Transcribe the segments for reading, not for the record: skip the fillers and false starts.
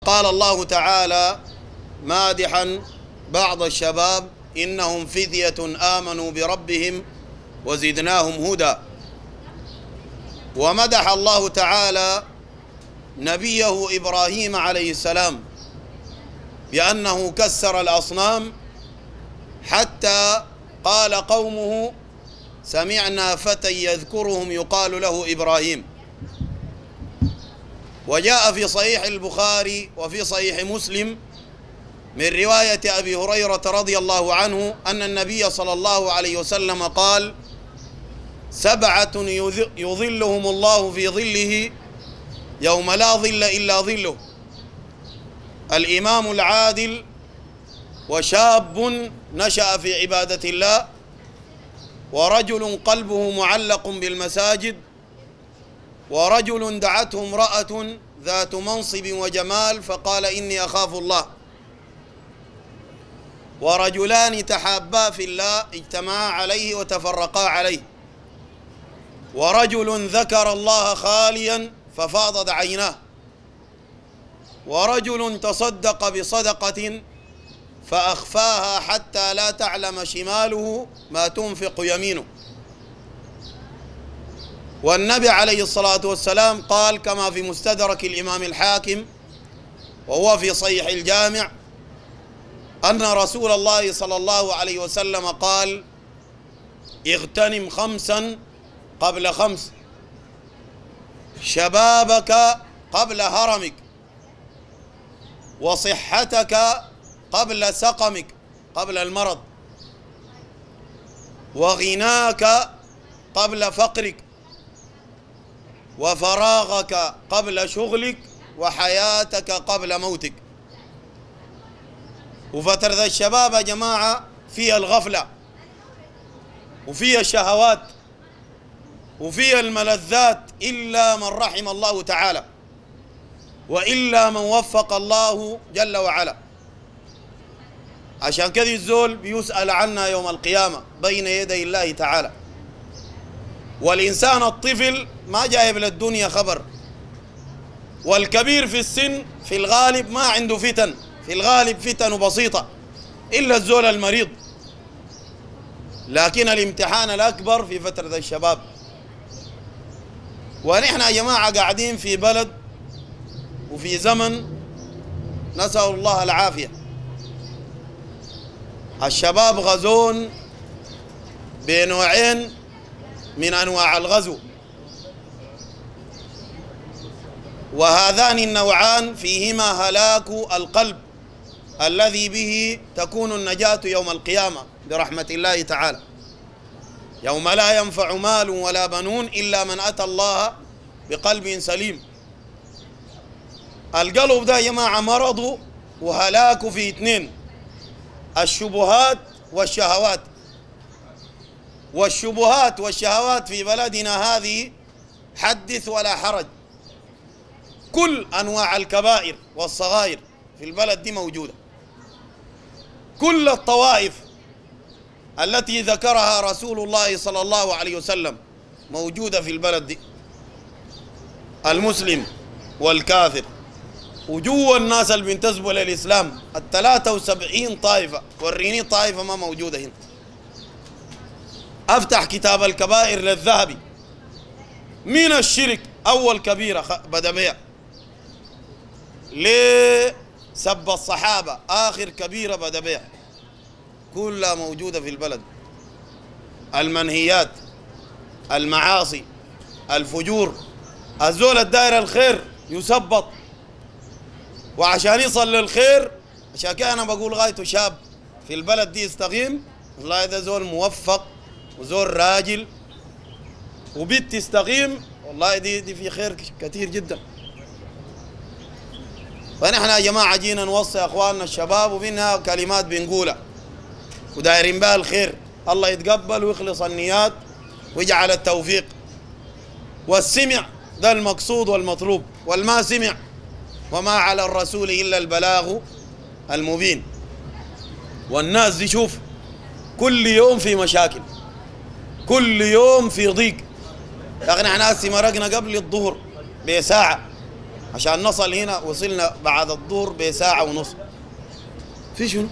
قال الله تعالى مادحا بعض الشباب: إنهم فتية آمنوا بربهم وزدناهم هدى. ومدح الله تعالى نبيه إبراهيم عليه السلام بأنه كسر الأصنام حتى قال قومه: سمعنا فتى يذكرهم يقال له إبراهيم. وجاء في صحيح البخاري وفي صحيح مسلم من رواية أبي هريرة رضي الله عنه أن النبي صلى الله عليه وسلم قال: 7 يظلهم الله في ظله يوم لا ظل إلا ظله: الإمام العادل، وشاب نشأ في عبادة الله، ورجل قلبه معلق بالمساجد، ورجل دعته امرأة ذات منصب وجمال فقال: إني أخاف الله، ورجلان تحابا في الله اجتمعا عليه وتفرقا عليه، ورجل ذكر الله خاليا ففاضت عيناه، ورجل تصدق بصدقة فأخفاها حتى لا تعلم شماله ما تنفق يمينه. والنبي عليه الصلاة والسلام قال كما في مستدرك الإمام الحاكم وهو في صحيح الجامع أن رسول الله صلى الله عليه وسلم قال: اغتنم 5 قبل 5، شبابك قبل هرمك، وصحتك قبل سقمك، قبل المرض، وغناك قبل فقرك، وفراغك قبل شغلك، وحياتك قبل موتك. وفترة الشباب يا جماعة فيها الغفلة، وفيها الشهوات، وفيها الملذات، إلا من رحم الله تعالى، وإلا من وفق الله جل وعلا. عشان كذا الزول بيسأل عنها يوم القيامة بين يدي الله تعالى. والإنسان الطفل ما جايب للدنيا خبر، والكبير في السن في الغالب ما عنده فتن، في الغالب فتن بسيطة إلا الزول المريض. لكن الامتحان الأكبر في فترة الشباب. ونحن يا جماعة قاعدين في بلد وفي زمن نسأل الله العافية. الشباب غزون بنوعين من أنواع الغزو، وهذان النوعان فيهما هلاك القلب الذي به تكون النجاة يوم القيامة برحمة الله تعالى، يوم لا ينفع مال ولا بنون إلا من أتى الله بقلب سليم. القلب ده يا جماعة مرضه وهلاكه في 2: الشبهات والشهوات. والشبهات والشهوات في بلدنا هذه حدث ولا حرج، كل أنواع الكبائر والصغائر في البلد دي موجودة، كل الطوائف التي ذكرها رسول الله صلى الله عليه وسلم موجودة في البلد دي، المسلم والكافر، وجوا الناس اللي بينتسبوا للإسلام 73 طائفة. وريني طائفة ما موجودة هنا. أفتح كتاب الكبائر للذهبي، من الشرك أول كبيرة بدأ بها، لسب الصحابة آخر كبيرة بدأ بها، كلها موجودة في البلد. المنهيات، المعاصي، الفجور. الزول الدائرة الخير يثبط، وعشان يصل للخير، عشان كده أنا بقول غايته شاب في البلد دي يستقيم، والله ده زول موفق وزول راجل، وبيت تستقيم، والله دي في خير كثير جدا. فنحن يا جماعة جينا نوصي أخواننا الشباب، وفينا كلمات بنقولها ودايرين بها الخير، الله يتقبل ويخلص النيات ويجعل التوفيق. والسمع ده المقصود والمطلوب، والما سمع وما على الرسول إلا البلاغ المبين. والناس دي شوف كل يوم في مشاكل، كل يوم في ضيق. لكن احنا هسه مرقنا قبل الظهر بساعة عشان نصل هنا وصلنا بعد الظهر بساعة ونص. في شنو؟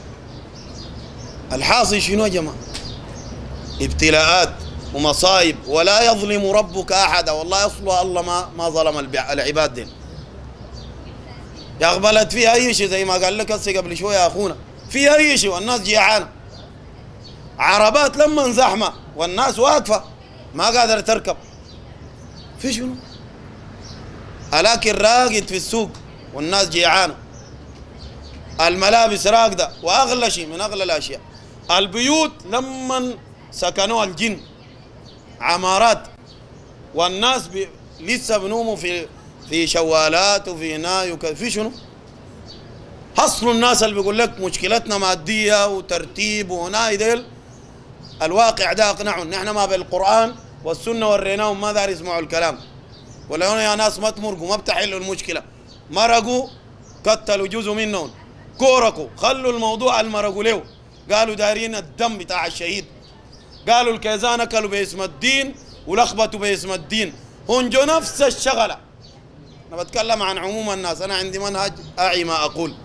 الحاصل شنو يا جماعة؟ ابتلاءات ومصايب. ولا يظلم ربك أحدا، والله أصله الله ما ظلم العباد دين. يا أقبلت فيها أي شيء زي ما قال لك هسه قبل شوية يا أخونا، فيها أي شيء والناس جيعانة، عربات لما زحمة والناس واقفة ما قادرة تركب. في شنو؟ الأكل راقد في السوق والناس جيعانة، الملابس راقدة، وأغلى شيء من أغلى الأشياء البيوت لما سكنوها الجن عمارات، والناس لسه بنوموا في شوالات وفي ناي وكذا. في شنو؟ حصلوا الناس اللي بيقول لك مشكلتنا مادية وترتيب وناي ديل، الواقع ده أقنعهم. نحن ما بالقرآن والسنة وريناهم ما دار يسمعوا الكلام. ولا يا ناس ما تمرقوا، ما بتحلوا المشكلة. مرقوا قتلوا جزء منهم، كوركوا، خلوا الموضوع المرقوا له، قالوا دارين الدم بتاع الشهيد، قالوا الكيزان أكلوا باسم الدين ولخبطوا باسم الدين. هنجو نفس الشغلة. أنا بتكلم عن عموم الناس، أنا عندي منهج أعي ما أقول.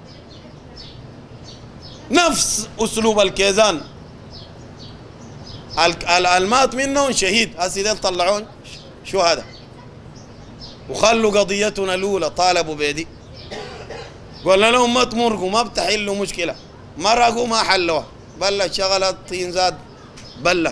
نفس أسلوب الكيزان، المات منهم شهيد، هسي ديل طلعون شهداء وخلوا قضيتنا الأولى طالبوا بيدي. قلنا لهم ما تمرقوا، ما بتحلوا مشكلة، مرقوا ما حلوها، بلة شغلة طين زاد بلة.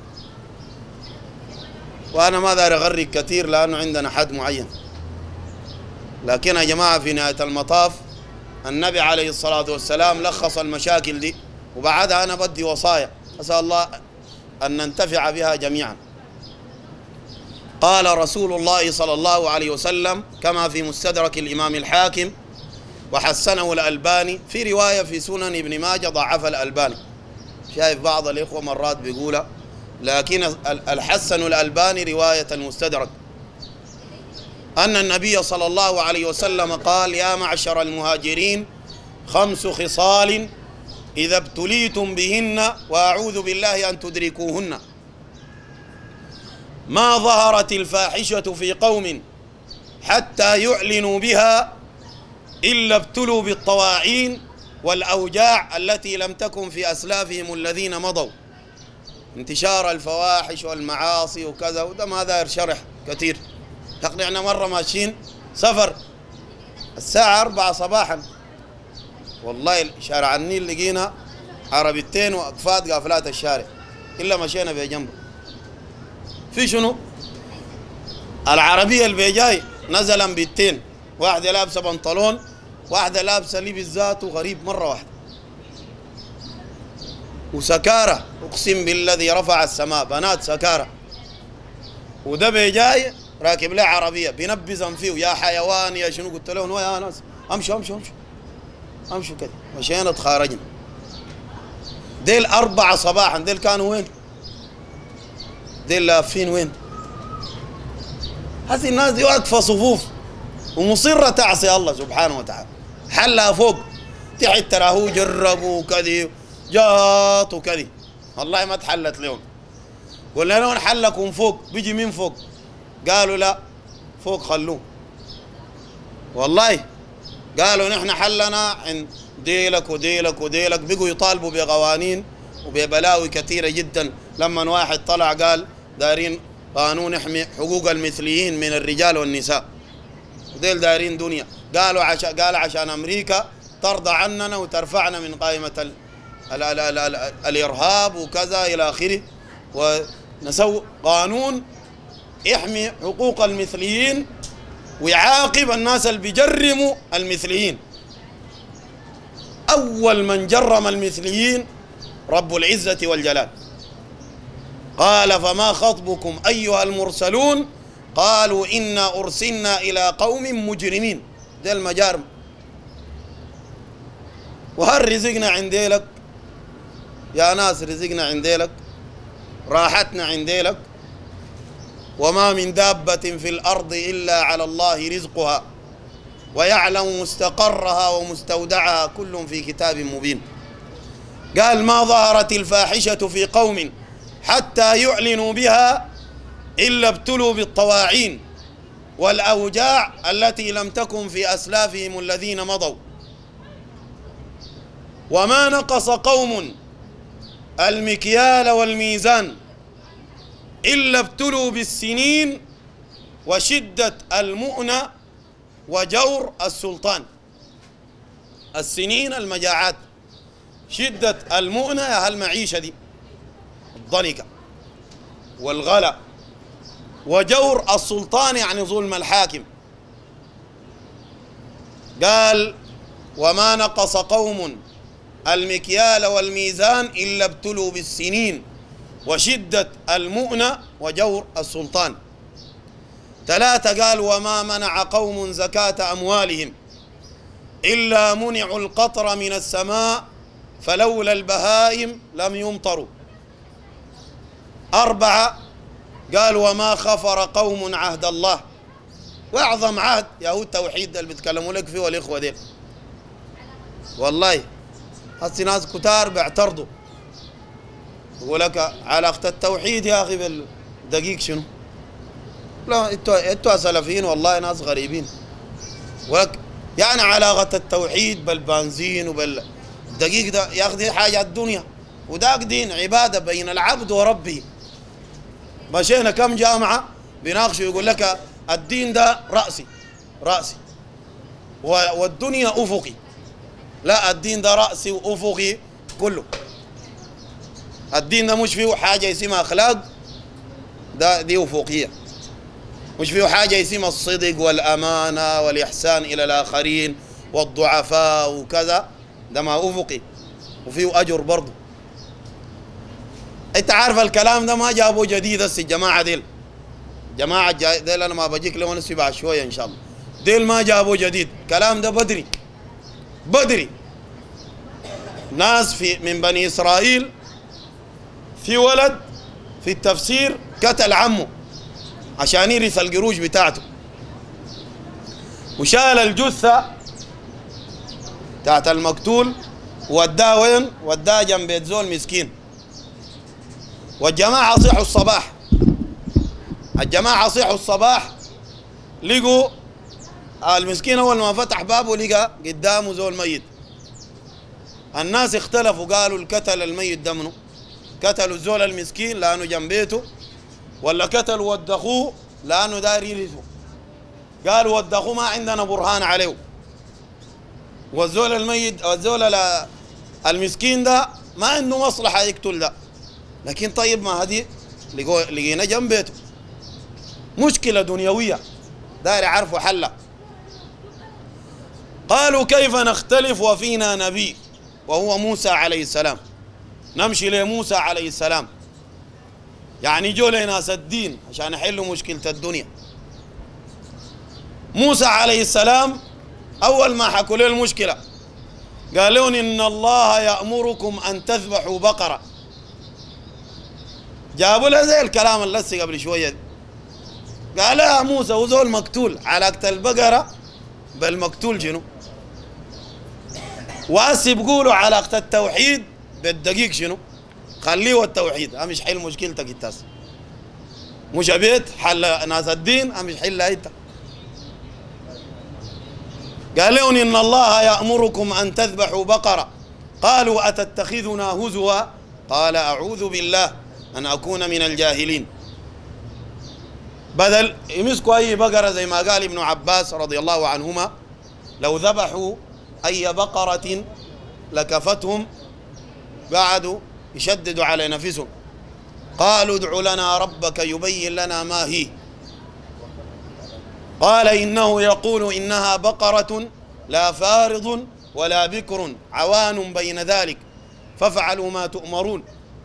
وأنا ما داري أغرق كثير لأنه عندنا حد معين، لكن يا جماعة في نهاية المطاف النبي عليه الصلاة والسلام لخص المشاكل دي، وبعدها أنا بدي وصايا أسأل الله أن ننتفع بها جميعا. قال رسول الله صلى الله عليه وسلم كما في مستدرك الإمام الحاكم وحسنه الألباني، في رواية في سنن ابن ماجه ضعف الألباني، شايف بعض الإخوة مرات بيقولها، لكن الحسن الألباني رواية المستدرك أن النبي صلى الله عليه وسلم قال: يا معشر المهاجرين 5 خصال إذا ابتليتم بهن وأعوذ بالله أن تدركوهن: ما ظهرت الفاحشة في قوم حتى يعلنوا بها إلا ابتلوا بالطواعين والأوجاع التي لم تكن في أسلافهم الذين مضوا. انتشار الفواحش والمعاصي وكذا، وده ما داير شرح كثير. تقنعنا مرة ماشيين سفر الساعة 4 صباحا، والله شارع النيل لقينا عربيتين وأقفات قافلات الشارع إلا مشينا بجنبه. في شنو؟ العربية اللي بيجاي نزلا بيتين، واحدة لابسة بنطلون، واحدة لابسة لبس ذاته غريب مرة واحدة، وسكارة، أقسم بالذي رفع السماء، بنات سكارة. وده بيجاي راكب له عربية بينبذن فيه يا حيوان يا شنو. قلت لهم يا ناس امشوا امشوا امشوا امشوا كده. مشينا تخارجنا. ديل 4 صباحا، ديل كانوا وين؟ ديل لافين وين؟ هذه الناس دي واقفة صفوف ومصرة تعصي الله سبحانه وتعالى. حلها فوق تحت تراهو جربوا كذي جات وكذي، والله ما تحلت لهم. قلنا لهم حلكم فوق، بيجي من فوق؟ قالوا لا فوق خلوه. والله قالوا نحن حلنا عند ديلك وديلك وديلك. بقوا يطالبوا بقوانين وببلاوي كثيرة جدا. لما واحد طلع قال دارين قانون يحمي حقوق المثليين من الرجال والنساء، وديل دارين دنيا. قالوا عشان أمريكا ترضى عننا وترفعنا من قائمة الإرهاب وكذا إلى آخره، ونسوي قانون يحمي حقوق المثليين ويعاقب الناس اللي بيجرموا المثليين. أول من جرم المثليين رب العزة والجلال. قال: فما خطبكم أيها المرسلون؟ قالوا إنا أرسلنا إلى قوم مجرمين. ده المجارم. وهل رزقنا عنديلك يا ناس؟ رزقنا عنديلك، راحتنا عنديلك. وما من دابة في الأرض إلا على الله رزقها ويعلم مستقرها ومستودعها كل في كتاب مبين. قال: ما ظهرت الفاحشة في قوم حتى يعلنوا بها إلا ابتلوا بالطواعين والأوجاع التي لم تكن في أسلافهم الذين مضوا. وما نقص قوم المكيال والميزان إلا ابتلوا بالسنين وشدة المؤنة وجور السلطان. السنين المجاعات، شدة المؤنة يا هالمعيشة دي الضنكة والغلا، وجور السلطان يعني ظلم الحاكم. قال وما نقص قوم المكيال والميزان إلا ابتلوا بالسنين وشدة المؤنة وجور السلطان. 3 قال وما منع قوم زكاة أموالهم إلا منعوا القطر من السماء فلولا البهائم لم يمطروا. 4 قال وما خفر قوم عهد الله، وأعظم عهد يا هو التوحيد اللي بيتكلموا لك فيه والإخوة ديل. والله هسي ناس كتار بيعترضوا يقول لك علاقة التوحيد يا أخي بالدقيق شنو؟ لا انتوا سلفيين والله ناس غريبين. ولك يعني علاقة التوحيد بالبنزين وبالدقيق ده يا أخي دي حاجة الدنيا، وداك دين عبادة بين العبد وربه. مشينا كم جامعة بيناقشوا يقول لك الدين ده رأسي والدنيا أفقي. لا، الدين ده رأسي وأفقي كله. الدين ده مش فيه حاجة اسمها أخلاق، دي أفقية. مش فيه حاجة اسمها الصدق والأمانة والإحسان إلى الآخرين والضعفاء وكذا، ده ما أفقي وفيه أجر برضه. أنت عارف الكلام ده ما جابوه جديد. هسه الجماعة ديل ديل أنا ما بجيك لو نسي بعد شوية إن شاء الله. ديل ما جابوه جديد، الكلام ده بدري. ناس من بني إسرائيل في ولد في التفسير قتل عمه عشان يرث القروش بتاعته، وشال الجثة بتاعت المقتول وداها وين؟ وداها جنب بيت زول مسكين. والجماعة صحوا الصباح لقوا المسكين أول ما فتح بابه لقى قدامه زول ميت. الناس اختلفوا، قالوا القتل الميت ده منه؟ قتلوا الزول المسكين لأنه جنبيته، ولا قتلوا ودخوه لأنه داير يرثه؟ قالوا ودخوه ما عندنا برهان عليه، والزول الميت والزول المسكين ده ما عنده مصلحة يقتل ده. لكن طيب ما هذه لقينا جنبيته، مشكلة دنيوية داير يعرفوا حلها. قالوا كيف نختلف وفينا نبي وهو موسى عليه السلام؟ نمشي لموسى عليه السلام، يعني جو لناس الدين عشان يحلوا مشكلة الدنيا. موسى عليه السلام أول ما حكوا له المشكلة قال لهم إن الله يأمركم أن تذبحوا بقرة. جابوا له زي الكلام اللي لسه قبل شوية، قال يا موسى وزول مقتول، علاقة البقرة بالمقتول شنو؟ واسي بيقولوا علاقة التوحيد بالدقيق شنو؟ خليه والتوحيد مش حل مشكلتك انت، مش بيت حل ناس الدين مش حلها انت. قال لهم إن الله يأمركم أن تذبحوا بقرة. قالوا أتتخذنا هزوا؟ قال أعوذ بالله أن أكون من الجاهلين. بدل يمسكوا أي بقرة زي ما قال ابن عباس رضي الله عنهما لو ذبحوا أي بقرة لكفتهم، قعدوا يشددوا على نفسهم. قالوا ادع لنا ربك يبين لنا ما هي. قال إنه يقول إنها بقرة لا فارض ولا بكر عوان بين ذلك فافعلوا ما تؤمرون.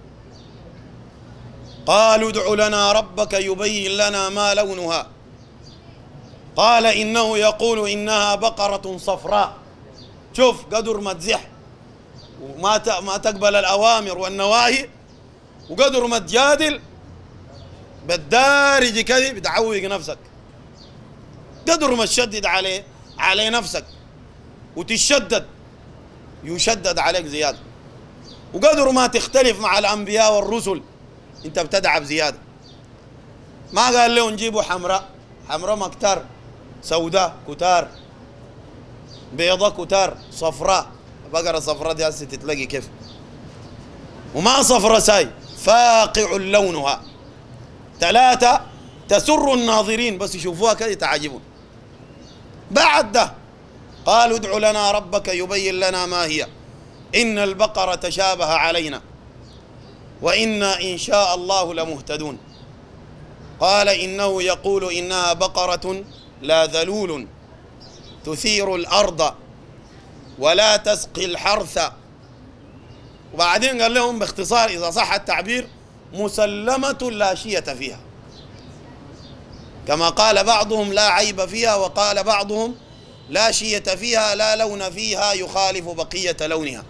قالوا ادع لنا ربك يبين لنا ما لونها. قال إنه يقول إنها بقرة صفراء. شوف قدر ما تزح وما تقبل الأوامر والنواهي، وقدر ما تجادل بالدارج كذي بتعوق نفسك، قدر ما تشدد عليه نفسك وتشدد يشدد عليك زيادة، وقدر ما تختلف مع الأنبياء والرسل انت بتدعب زيادة. ما قال له نجيبوا حمراء حمراء مكتار، سوداء كتار، بيضاء كتار، صفراء. بقرة صفراء دي هسه تتلاقي كيف؟ وما صفراء ساي، فاقع لونها. 3 تسر الناظرين، بس يشوفوها كده يتعجبون. بعد ده قالوا ادع لنا ربك يبين لنا ما هي إن البقرة تشابه علينا وإنا إن شاء الله لمهتدون. قال إنه يقول إنها بقرة لا ذلول تثير الأرض ولا تسقي الحرث. وبعدين قال لهم باختصار إذا صح التعبير مسلمة لا شية فيها، كما قال بعضهم لا عيب فيها، وقال بعضهم لا شية فيها لا لون فيها يخالف بقية لونها،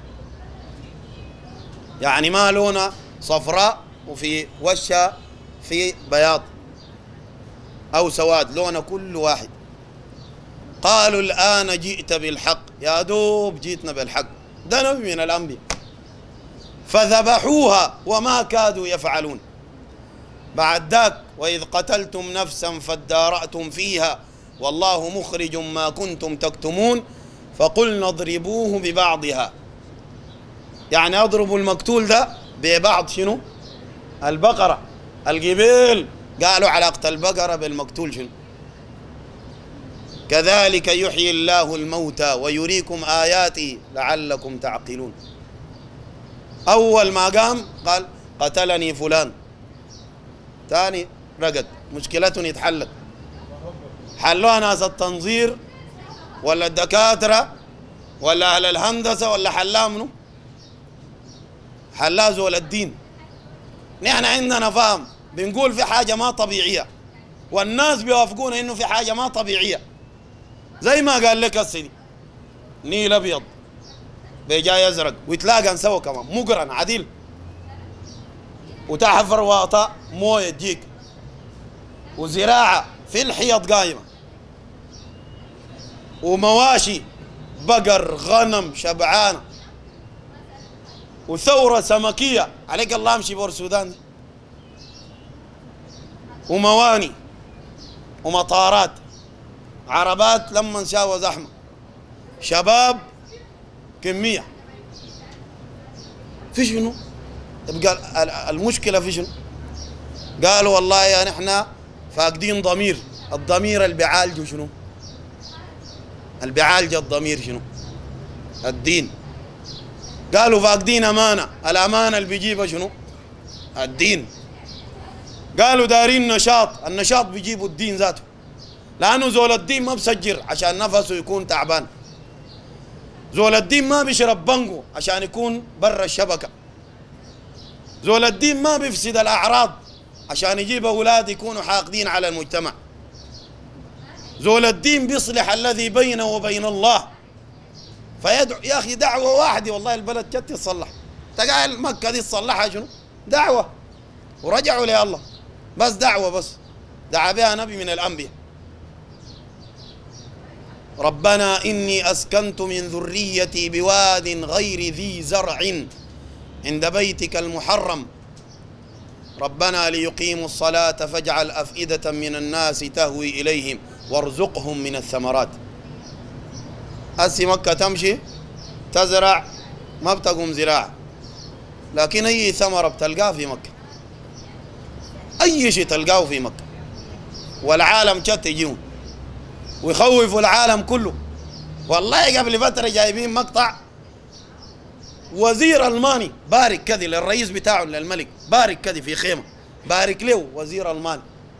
يعني ما لونها صفراء وفي وشها في بياض أو سواد، لونه كل واحد. قالوا الآن جئت بالحق، يا دوب جيتنا بالحق، ده نبي من الأنبياء. فذبحوها وما كادوا يفعلون. بعد ذاك وإذ قتلتم نفسا فادارأتم فيها والله مخرج ما كنتم تكتمون فقلنا اضربوه ببعضها، يعني اضربوا المقتول ده ببعض شنو؟ البقرة. القبيل قالوا علاقة البقرة بالمقتول شنو؟ كذلك يحيي الله الموتى ويريكم آياته لعلكم تعقلون. أول ما قام قال قتلني فلان، ثاني رقد، مشكلتهم يتحلت. حلوها ناس التنظير ولا الدكاترة ولا أهل الهندسة ولا حلاه منه؟ حلاه زول الدين. نحن عندنا فهم بنقول في حاجة ما طبيعية والناس بيوافقون إنه في حاجة ما طبيعية، زي ما قال لك السيدي نيل أبيض بجاي أزرق ويتلاقى سوا كمان مقرن عديل، وتحفر واطا مويه تجيك، وزراعة في الحيط قايمة، ومواشي بقر غنم شبعانة، وثورة سمكية عليك الله امشي بور السودان دي، ومواني ومطارات، عربات لما شاوى زحمة، شباب كمية. في شنو؟ يبقى المشكلة في شنو؟ قالوا والله يا نحن فاقدين ضمير، الضمير اللي بيعالجوا شنو؟ اللي بيعالج الضمير شنو؟ الدين. قالوا فاقدين أمانة، الأمانة اللي بيجيبها شنو؟ الدين. قالوا دارين نشاط، النشاط بيجيبوا الدين ذاته، لأنه زول الدين ما بسجر عشان نفسه يكون تعبان، زول الدين ما بيشرب بانجو عشان يكون برا الشبكة، زول الدين ما بيفسد الأعراض عشان يجيب أولاد يكونوا حاقدين على المجتمع، زول الدين بيصلح الذي بينه وبين الله، فيدعو. يا أخي دعوة واحدة والله البلد جت تصلح، تقال مكة دي تصلحها شنو؟ دعوة، ورجعوا لي الله، بس دعوة، بس دعا بها نبي من الأنبياء. ربنا إني أسكنت من ذريتي بواد غير ذي زرع عند بيتك المحرم ربنا ليقيموا الصلاة فاجعل أفئدة من الناس تهوي إليهم وارزقهم من الثمرات. هسي مكة تمشي تزرع ما بتقوم زراعة، لكن أي ثمرة بتلقاه في مكة، أي شيء تلقاه في مكة، والعالم شت يجيون ويخوفوا العالم كله. والله قبل فترة جايبين مقطع وزير ألماني بارك كذي للرئيس بتاعه للملك، بارك كذي في خيمة، بارك له وزير ألماني.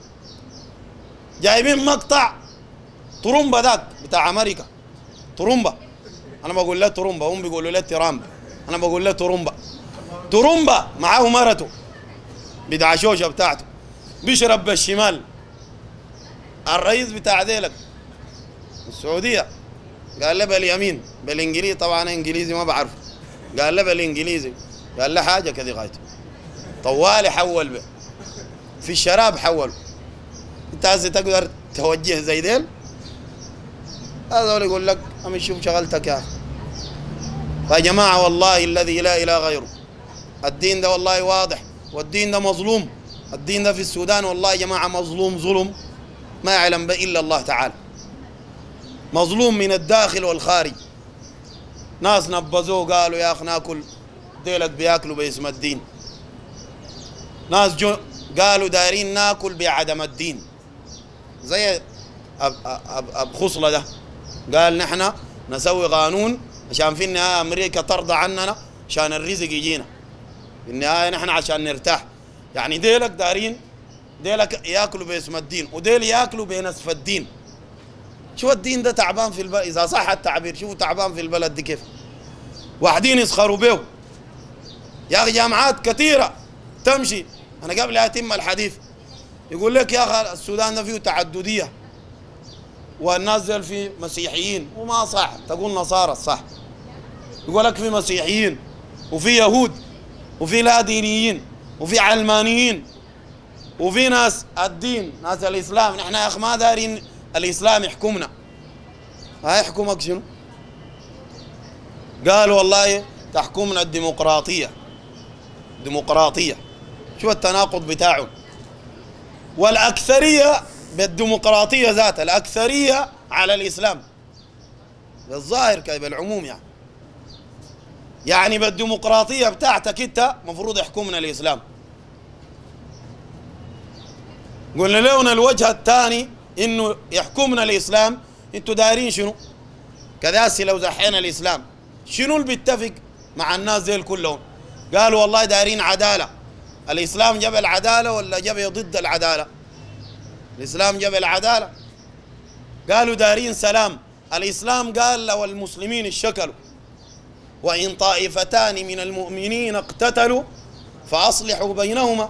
جايبين مقطع طرمبة ذاك بتاع أمريكا، طرمبة، أنا بقول له طرمبة، هم بيقولوا له ترامب، أنا بقول له طرمبة، طرمبة معاه مرته بدعشوشة بتاعته بيشرب بالشمال. الرئيس بتاع ذيلك السعودية قال له باليمين بالإنجليزي، طبعا إنجليزي ما بعرف، قال له بالإنجليزي، قال له حاجة كذي غايته طوالي حول به في الشراب حول. انت هسه تقدر توجه زي ديل؟ هذا يقول لك أمي شوف شغلتك يا أخي. فيا جماعة والله الذي لا إله غيره الدين ده والله واضح، والدين ده مظلوم، الدين ده في السودان والله يا جماعة مظلوم ظلم ما يعلم به إلا الله تعالى، مظلوم من الداخل والخارج. ناس نبذوه قالوا يا أخي ناكل، ديلك بياكلوا باسم الدين. ناس قالوا دايرين ناكل بعدم الدين، زي أب خصلة ده قال نحن نسوي قانون عشان في النهاية أمريكا ترضى عننا عشان الرزق يجينا، في النهاية نحن عشان نرتاح. يعني ديلك دارين ديلك ياكلوا باسم الدين وديل ياكلوا بنسف الدين. شو الدين ده تعبان في البلد، إذا صح التعبير شوفوا تعبان في البلد دي كيف. واحدين يسخروا به يا أخي. جامعات كثيرة تمشي، أنا قبل أتم الحديث يقول لك يا أخي السودان ده فيه تعددية والناس دول فيه مسيحيين، وما صح، تقول نصارى الصح. يقول لك في مسيحيين وفي يهود وفي لا دينيين وفي علمانيين وفي ناس الدين ناس الإسلام. نحن يا أخي ما دارين الإسلام يحكمنا، هيحكمك شنو؟ قالوا والله تحكمنا الديمقراطية. ديمقراطية شو التناقض بتاعه؟ والأكثرية بالديمقراطية ذاتها، الأكثرية على الإسلام بالظاهر كي بالعموم. يعني بالديمقراطية بتاعتك أنت مفروض يحكمنا الإسلام. قلنا لهم الوجه الثاني إنه يحكمنا الإسلام، أنتوا دايرين شنو؟ كذا لو زحينا الإسلام شنو اللي بيتفق مع الناس ديل كلهم؟ قالوا والله دايرين عدالة. الإسلام جاب العدالة ولا جاب ضد العدالة؟ الإسلام جاب العدالة. قالوا دايرين سلام. الإسلام قال لو المسلمين اشكلوا وإن طائفتان من المؤمنين اقتتلوا فأصلحوا بينهما.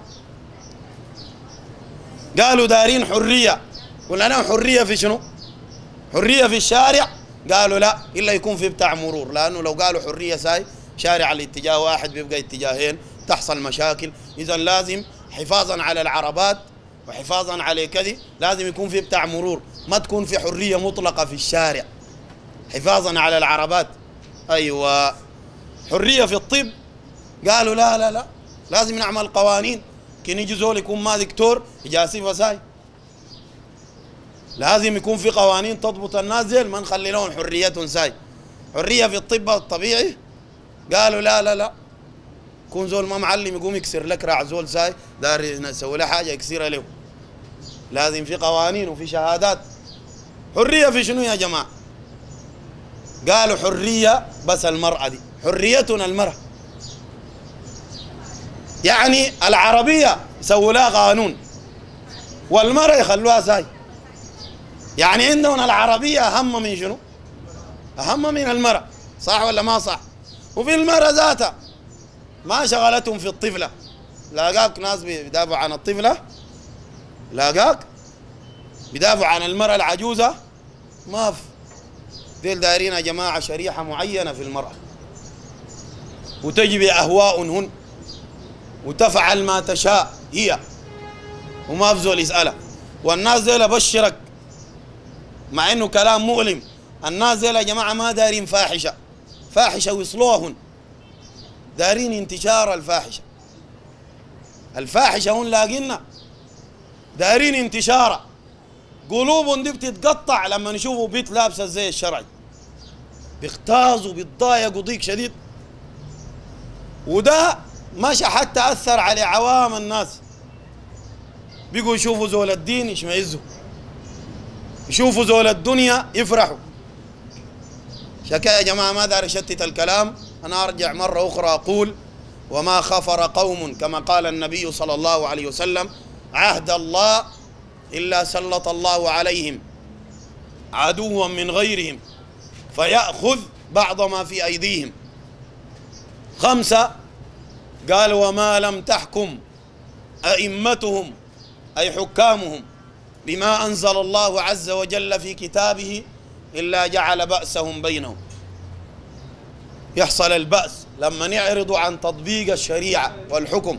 قالوا دايرين حرية. قلنا لهم حرية في شنو؟ حرية في الشارع؟ قالوا لا إلا يكون في بتاع مرور، لأنه لو قالوا حرية ساي شارع الاتجاه واحد بيبقى اتجاهين تحصل مشاكل. إذا لازم حفاظا على العربات وحفاظا على كذا لازم يكون في بتاع مرور، ما تكون في حرية مطلقة في الشارع حفاظا على العربات. أيوة. حرية في الطب؟ قالوا لا لا لا لازم نعمل قوانين، كي يجي زول يكون ما دكتور يجاسي ساي، لازم يكون في قوانين تضبط الناس ديل، ما نخلي لهم حريتهم ساي. حرية في الطب الطبيعي؟ قالوا لا لا لا يكون زول ما معلم يقوم يكسر لك راع زول ساي دار يسوي له حاجة يكسرها له، لازم في قوانين وفي شهادات. حرية في شنو يا جماعة؟ قالوا حرية بس المرأة دي حريتنا المرأة، يعني العربية يسووا لها قانون والمرأة يخلوها ساي. يعني عندنا العربية أهم من شنو؟ أهم من المرأة، صح ولا ما صح؟ وفي المرأة ذاتها ما شغلتهم في الطفلة. لاقاك ناس بيدافعوا عن الطفلة، لاقاك بيدافعوا عن المرأة العجوزة، ما في. ديل دايرين يا جماعة شريحة معينة في المرأة وتجي بأهواء وتفعل ما تشاء هي وما في زول يسألها. والناس ديل أبشرك مع إنه كلام مؤلم، الناس ديل يا جماعة ما دايرين فاحشة، فاحشة وصلوهن، دايرين انتشار الفاحشة. الفاحشة هون لاقينا دايرين انتشارها. قلوبهم دي بتتقطع لما يشوفوا بيت لابسة زي الشرعي، بيغتازوا بيتضايقوا ضيق شديد. وده مشى حتى أثر على عوام الناس، بيقوا يشوفوا زول الدين يشمئزوا، يشوفوا زول الدنيا يفرحوا. شكا يا جماعة ما دار يشتت الكلام. أنا أرجع مرة أخرى أقول وما خفر قوم كما قال النبي صلى الله عليه وسلم عهد الله إلا سلط الله عليهم عدوا من غيرهم فيأخذ بعض ما في أيديهم. 5 قال وما لم تحكم أئمتهم أي حكامهم بما أنزل الله عز وجل في كتابه إلا جعل بأسهم بينهم. يحصل البأس لما يعرضوا عن تطبيق الشريعة والحكم.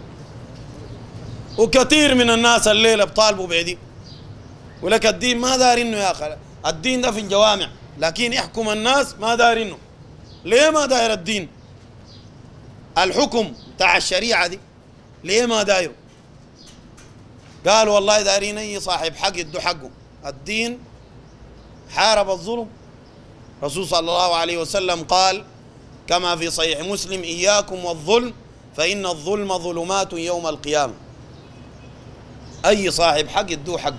وكثير من الناس الليلة بطالبوا بيدي ولك الدين ما دارينه يا أخي، الدين ده في الجوامع لكن يحكم الناس ما دارينه. ليه ما داير الدين؟ الحكم بتاع الشريعة دي ليه ما دايره؟ قالوا والله دارين أي صاحب حق يدو حقه، الدين حارب الظلم. رسول صلى الله عليه وسلم قال كما في صحيح مسلم: إياكم والظلم فإن الظلم ظلمات يوم القيامة. أي صاحب حق يدوه حقه،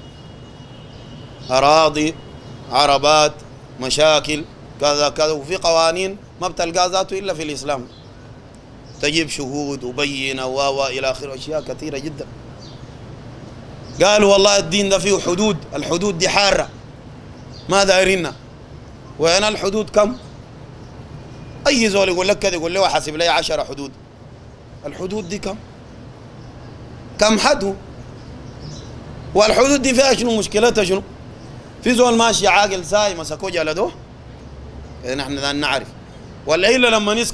أراضي، عربات، مشاكل، كذا كذا، وفي قوانين ما بتلقى ذاته إلا في الإسلام، تجيب شهود وبينة إلى آخره، أشياء كثيرة جدا. قالوا والله الدين ده فيه حدود، الحدود دي حارة ما دايرينها. وين الحدود؟ كم؟ أي زول يقول لك كذا يقول له حاسب لي 10 حدود. الحدود دي كم حد؟ والحدود دي فيها شنو؟ مشكلتها شنو؟ في زول ماشي عاقل ساي مسكوه جلدوه، نحن نعرف. ولا إلا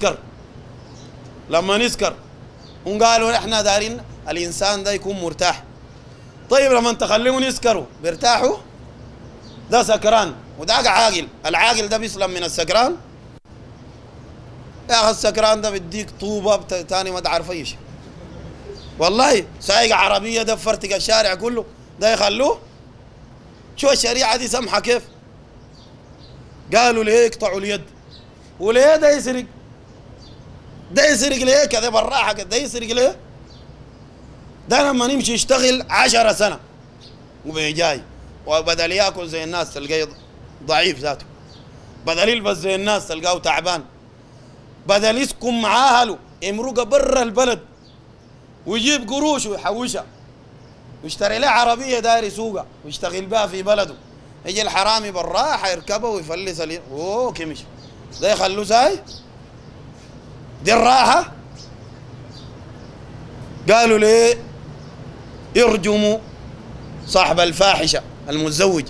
لما نسكر ونقالوا احنا دارين الإنسان ده يكون مرتاح. طيب لما تخليهم يسكروا بيرتاحوا؟ ده سكران وده عاقل. العاقل ده بيسلم من السكران؟ يا أخي السكران ده بديك طوبة تاني ما تعرف أي شيء. والله سايق عربية ده فرتق الشارع كله، ده يخلوه؟ شو الشريعة دي سمحة كيف؟ قالوا ليه يقطعوا اليد؟ وليه ده يسرق؟ ده يسرق ليه كذا بالراحة كده؟ ده يسرق ليه؟ ده لما نمشي يشتغل 10 سنة وبيجاي، وبدل ياكل زي الناس تلقاه ضعيف ذاته، بدل يلبس زي الناس تلقاه تعبان، بدل يسكن مع اهله يمرق برا البلد ويجيب قروش ويحوشها ويشتري له عربيه داير يسوقها ويشتغل بها في بلده، يجي الحرامي بالراحه يركبها ويفلس اوه كمش ده يخلوه زي دي الراحه. قالوا ليه يرجموا صاحب الفاحشه المتزوج،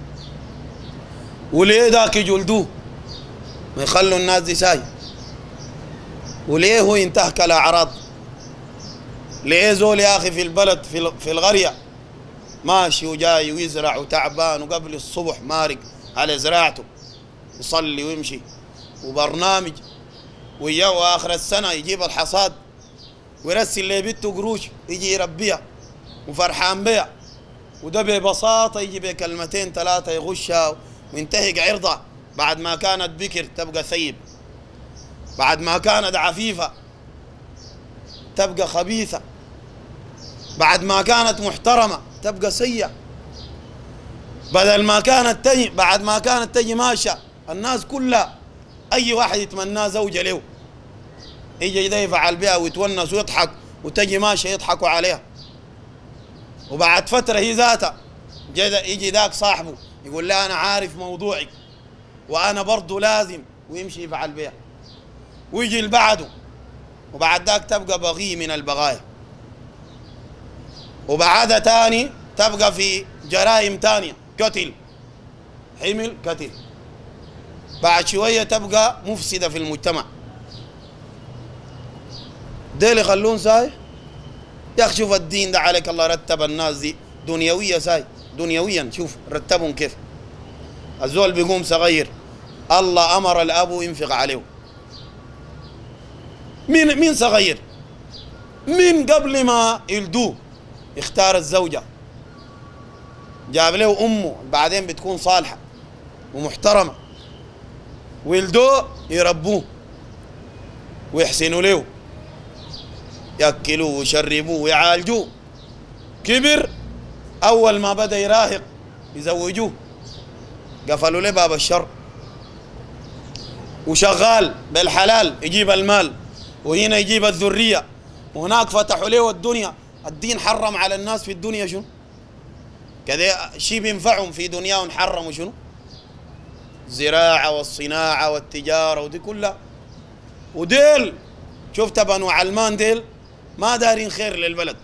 وليه ذاك يجلدوه ما يخلوا الناس دي ساي، وليه هو ينتهك الاعراض؟ ليه زول يا اخي في البلد في القريه ماشي وجاي ويزرع وتعبان وقبل الصبح مارق على زراعته يصلي ويمشي وبرنامج، ويجوا اخر السنه يجيب الحصاد ويرسل لبيته قروش يجي يربيها وفرحان بها، وده ببساطه يجي بكلمتين 3 يغشها وينتهك عرضها. بعد ما كانت بكر تبقى ثيب، بعد ما كانت عفيفه تبقى خبيثه، بعد ما كانت محترمه تبقى سيئه، بدل ما كانت تجي بعد ما كانت تجي ماشيه الناس كلها اي واحد يتمناه زوجه له يجي ده يفعل بها ويتونس ويضحك، وتجي ماشيه يضحكوا عليها، وبعد فتره هي ذاتها يجي ذاك صاحبه يقول له انا عارف موضوعك وانا برضه لازم، ويمشي يفعل بها، ويجي اللي بعده، وبعد ذاك تبقى بغي من البغايا، وبعدها تاني تبقى في جرائم تانية، قتل، حمل، قتل، بعد شوية تبقى مفسدة في المجتمع. ديل يخلون ساي يا أخي. شوف الدين ده عليك الله رتب الناس دي دنيوية ساي، دنيويا شوف رتبهم كيف. الزول بيقوم صغير الله أمر الأب ينفق عليه. مين صغير؟ من قبل ما يلدوه اختار الزوجة، جاب له أمه بعدين بتكون صالحة ومحترمة، ويلدوه يربوه ويحسنوا له، يأكلوه ويشربوه ويعالجوه. كبر أول ما بدأ يراهق يزوجوه، قفلوا له باب الشر، وشغال بالحلال يجيب المال، وهنا يجيب الذرية، وهناك فتحوا له الدنيا. الدين حرم على الناس في الدنيا شنو؟ كذا شيء بينفعهم في دنياهم حرموا شنو؟ الزراعة والصناعة والتجارة ودي كلها. وديل شفت بنو علمان ديل ما دارين خير للبلد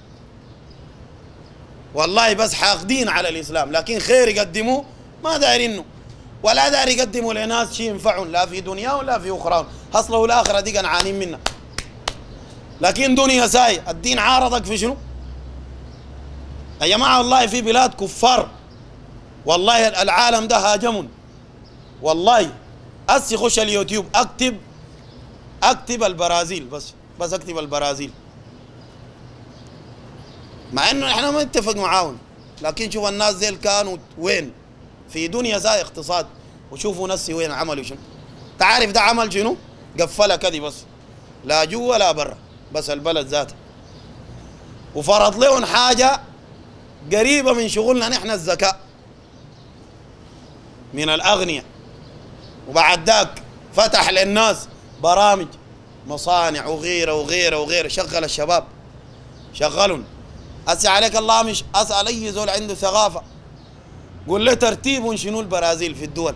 والله، بس حاقدين على الإسلام، لكن خير يقدموه ما دارينه، ولا دار يقدموا لناس شيء ينفعهم لا في دنيا ولا في أخرى. حصلوا والآخرة دي كان عانين منها، لكن دنيا ساي الدين عارضك في شنو؟ يا جماعة والله في بلاد كفار، والله العالم ده هاجم والله. أسي خش اليوتيوب اكتب البرازيل، بس اكتب البرازيل، مع انه احنا ما نتفق معاهم، لكن شوف الناس زي كانوا وين في دنيا زي اقتصاد، وشوفوا نسي وين عملوا شنو. تعرف ده عمل شنو؟ قفلها كذي بس، لا جوا لا برا، بس البلد ذاته. وفرض لهم حاجة قريبة من شغلنا نحن، الزكاة من الأغنياء. وبعد ذاك فتح للناس برامج مصانع وغيره وغيره وغيره، شغل الشباب، شغلهم. أسأل عليك الله، مش أسأل أي زول عنده ثقافة قول له ترتيب شنو البرازيل في الدول.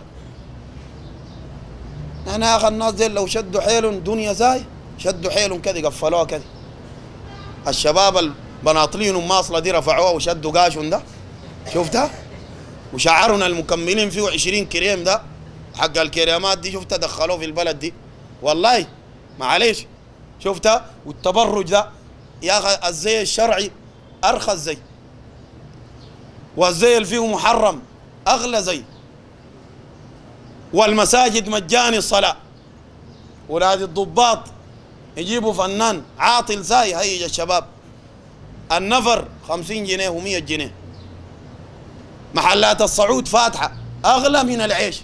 نحن يا أخي الناس دي لو شدوا حيلهم دنيا زاي، شدوا حيلهم كذا قفلوها كذا. الشباب البناطلين الماصلة دي رفعوها وشدوا قاشهم ده، شفتها؟ وشعرنا المكملين فيه 20 كريم ده حق الكريمات دي، شفتها دخلوه في البلد دي والله معليش، شفتها؟ والتبرج ده يا أخي، الزي الشرعي أرخص زي، والزي اللي فيه محرم أغلى زي، والمساجد مجاني الصلاة. ولاد الضباط يجيبوا فنان عاطل زاي هيج الشباب، النفر 50 جنيه و100 جنيه. محلات الصعود فاتحة أغلى من العيش،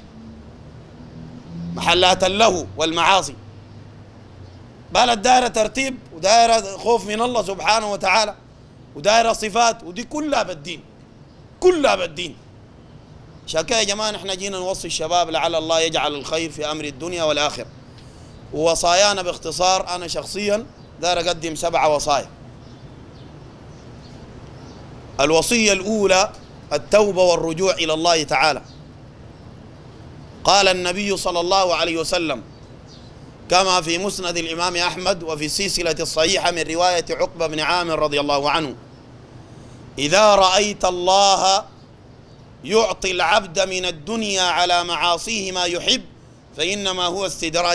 محلات اللهو والمعاصي. بلد دايرة ترتيب ودايرة خوف من الله سبحانه وتعالى ودايرة صفات، ودي كلها بالدين، كلها بالدين. شكا يا جماعة نحن جينا نوصي الشباب لعل الله يجعل الخير في أمر الدنيا والآخرة. ووصايانا باختصار، أنا شخصيا داير أقدم 7 وصايا. الوصية الأولى التوبة والرجوع إلى الله تعالى. قال النبي صلى الله عليه وسلم كما في مسند الإمام أحمد وفي السلسلة الصحيحة من رواية عقبة بن عامر رضي الله عنه: إذا رأيت الله يعطي العبد من الدنيا على معاصيه ما يحب فإنما هو استدراج.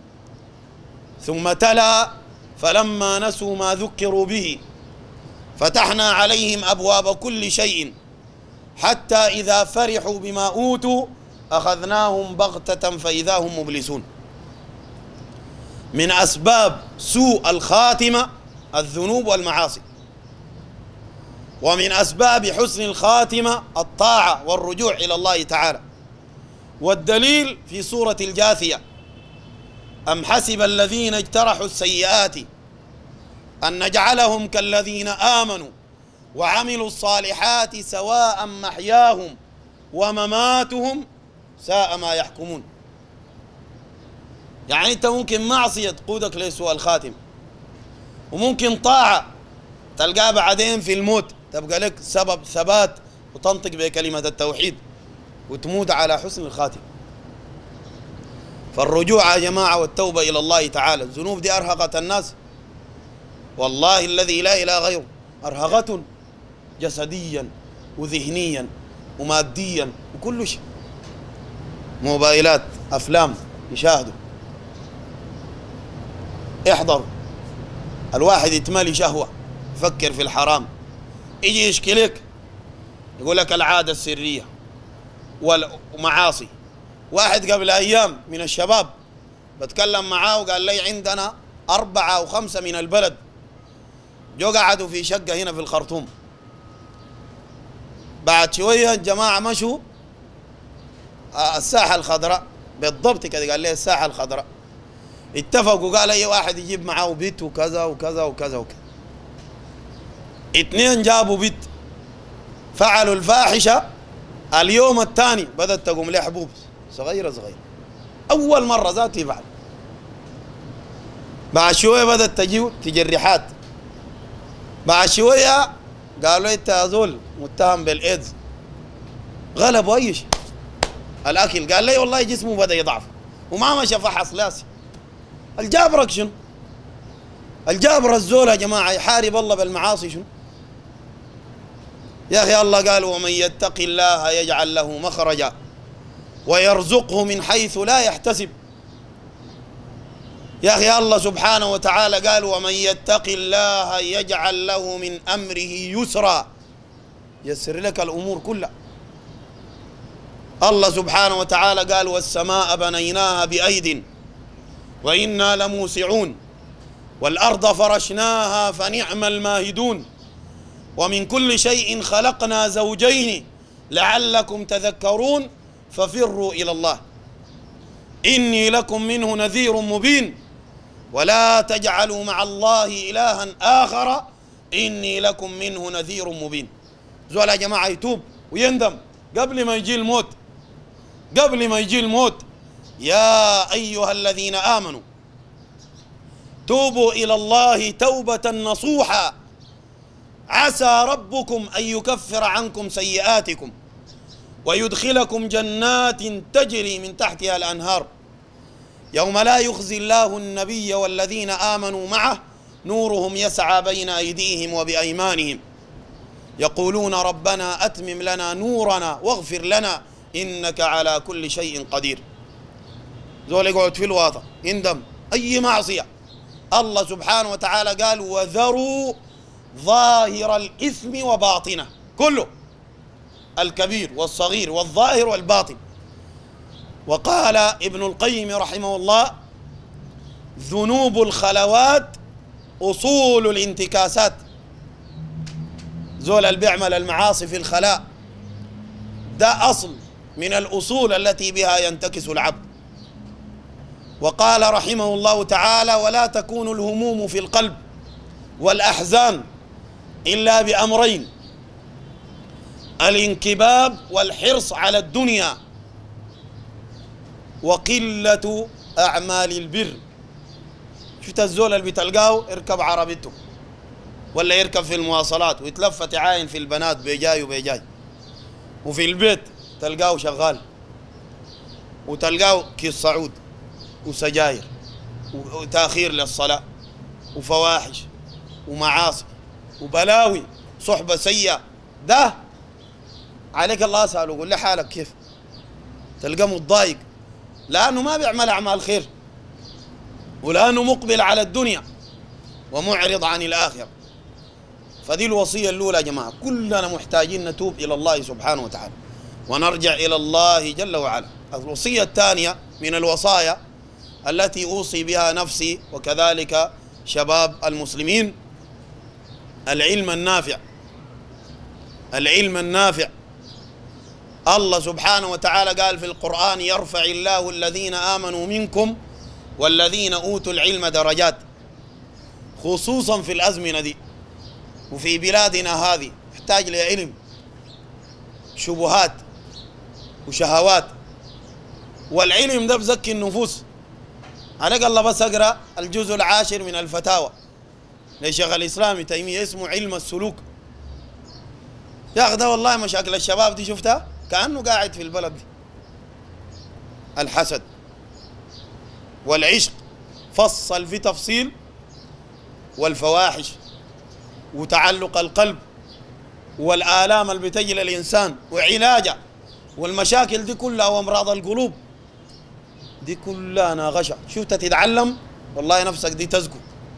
ثم تلا: فلما نسوا ما ذكروا به فتحنا عليهم أبواب كل شيء حتى إذا فرحوا بما أوتوا أخذناهم بغتة فإذا هم مبلسون. من أسباب سوء الخاتمة الذنوب والمعاصي، ومن أسباب حسن الخاتمة الطاعة والرجوع إلى الله تعالى. والدليل في سورة الجاثية: أم حسب الذين اجترحوا السيئات أن نجعلهم كالذين آمنوا وعملوا الصالحات سواء محياهم ومماتهم ساء ما يحكمون. يعني أنت ممكن معصية تقودك لسوء الخاتم، وممكن طاعة تلقاها بعدين في الموت تبقى لك سبب ثبات وتنطق بكلمة التوحيد وتموت على حسن الخاتم. فالرجوع يا جماعة والتوبة إلى الله تعالى. الذنوب دي أرهقت الناس والله الذي لا إله غيره، أرهقتهم جسديا وذهنيا وماديا وكل شيء. موبايلات، أفلام يشاهدوا، احضروا. الواحد يتملي شهوة يفكر في الحرام، يجي يشكلك يقول لك العادة السرية ومعاصي. واحد قبل أيام من الشباب بتكلم معاه وقال لي عندنا 4 أو 5 من البلد جو قعدوا في شقة هنا في الخرطوم. بعد شوية الجماعة مشوا الساحة الخضراء بالضبط كده، قال لي الساحة الخضراء. اتفقوا قال أي واحد يجيب معاه بيت وكذا وكذا وكذا وكذا. 2 جابوا بيت، فعلوا الفاحشة. اليوم الثاني بدأت تقوم لي حبوب صغيرة صغيرة، أول مرة ذات يفعل. بعد شوية بدأت تجريحات. بعد شوية قالوا انت يا زول متهم بالايدز. غلبوا اي شيء، الاكل. قال لي والله جسمه بدا يضعف وما مشى فحص لاسي. الجابرك شنو؟ الجابر الزول يا جماعه يحارب الله بالمعاصي شنو؟ يا اخي الله قال ومن يتق الله يجعل له مخرجا ويرزقه من حيث لا يحتسب. يا أخي الله سبحانه وتعالى قال ومن يتق الله يجعل له من أمره يسرا، يسر لك الأمور كلها. الله سبحانه وتعالى قال والسماء بنيناها بأيد وإنا لموسعون والأرض فرشناها فنعم الماهدون ومن كل شيء خلقنا زوجين لعلكم تذكرون ففروا إلى الله إني لكم منه نذير مبين ولا تجعلوا مع الله إلها آخر إني لكم منه نذير مبين. زول يا جماعة يتوب ويندم قبل ما يجي الموت، قبل ما يجي الموت. يا أيها الذين آمنوا توبوا إلى الله توبة نصوحا عسى ربكم أن يكفر عنكم سيئاتكم ويدخلكم جنات تجري من تحتها الأنهار يوم لا يخزي الله النبي والذين آمنوا معه نورهم يسعى بين أيديهم وبأيمانهم يقولون ربنا أتمم لنا نورنا واغفر لنا إنك على كل شيء قدير. زول يقعد في الواطة يندم أي معصية، الله سبحانه وتعالى قال وذروا ظاهر الإثم وباطنه، كله الكبير والصغير والظاهر والباطن. وقال ابن القيم رحمه الله ذنوب الخلوات أصول الانتكاسات. زول اللي بيعمل المعاصي في الخلاء ده أصل من الأصول التي بها ينتكس العبد. وقال رحمه الله تعالى ولا تكون الهموم في القلب والأحزان إلا بأمرين الانكباب والحرص على الدنيا وقلة أعمال البر. شفت الزول اللي بتلقاه يركب عربيته ولا يركب في المواصلات ويتلفت عاين في البنات بيجاي وبيجاي، وفي البيت تلقاه شغال وتلقاه كيس صعود وسجاير وتأخير للصلاة وفواحش ومعاصي وبلاوي صحبة سيئة. ده عليك الله أسأله قول لي حالك كيف؟ تلقاه متضايق لأنه ما بيعمل أعمال خير ولأنه مقبل على الدنيا ومعرض عن الآخرة. فدي الوصية الأولى يا جماعة، كلنا محتاجين نتوب إلى الله سبحانه وتعالى ونرجع إلى الله جل وعلا. الوصية الثانية من الوصايا التي أوصي بها نفسي وكذلك شباب المسلمين العلم النافع. العلم النافع، الله سبحانه وتعالى قال في القرآن يرفع الله الذين آمنوا منكم والذين أوتوا العلم درجات، خصوصا في الأزمنة دي وفي بلادنا هذه يحتاج لعلم، شبهات وشهوات، والعلم ده بزكي النفوس. عليك الله بس اقرأ الجزء العاشر من الفتاوى لشيخ الإسلام تيمية اسمه علم السلوك. يا أخي ده والله مشاكل الشباب دي شفتها كأنه قاعد في البلد دي، الحسد والعشق فصل في تفصيل، والفواحش وتعلق القلب والآلام اللي بتجي للإنسان وعلاجها والمشاكل دي كلها وأمراض القلوب دي كلها ناقشة. شفت تتعلم والله نفسك دي تزكو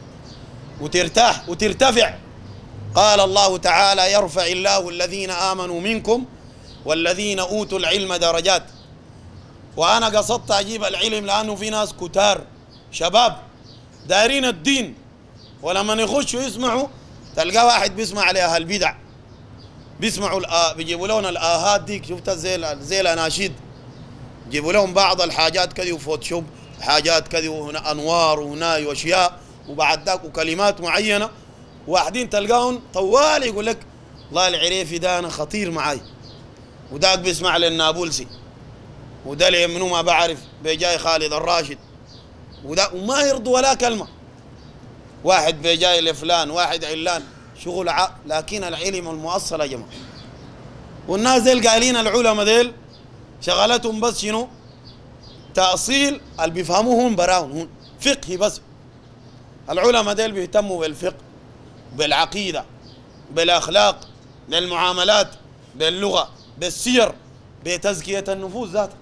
وترتاح وترتفع. قال الله تعالى يرفع الله الذين آمنوا منكم والذين أوتوا العلم درجات. وأنا قصدت أجيب العلم لأنه في ناس كتار شباب دارين الدين، ولما يخشوا يسمعوا تلقى واحد بيسمع عليها البدع، بيسمعوا بيجيبوا لهم الآهات ديك، شفت زي الأناشيد، يجيبوا لهم بعض الحاجات كذي وفوتوشوب حاجات كذي وهنا أنوار وهنا وأشياء وبعد ذاك وكلمات معينة، واحدين تلقاهم طوال يقول لك الله العريفي ده أنا خطير معاي، وداك بيسمع للنابلسي، وده اللي منو ما بعرف بيجاي خالد الراشد، وده وما يرضوا ولا كلمة. واحد بيجاي لفلان، واحد علان، شغل لكن العلم المؤصل يا جماعة. والناس ديل قايلين العلماء ديل شغلتهم بس شنو؟ تأصيل اللي بيفهموهم براهم فقه بس. العلماء ديل بيهتموا بالفقه، بالعقيدة، بالأخلاق، بالمعاملات، باللغة، بالسير، بتزكية النفوس ذاتها.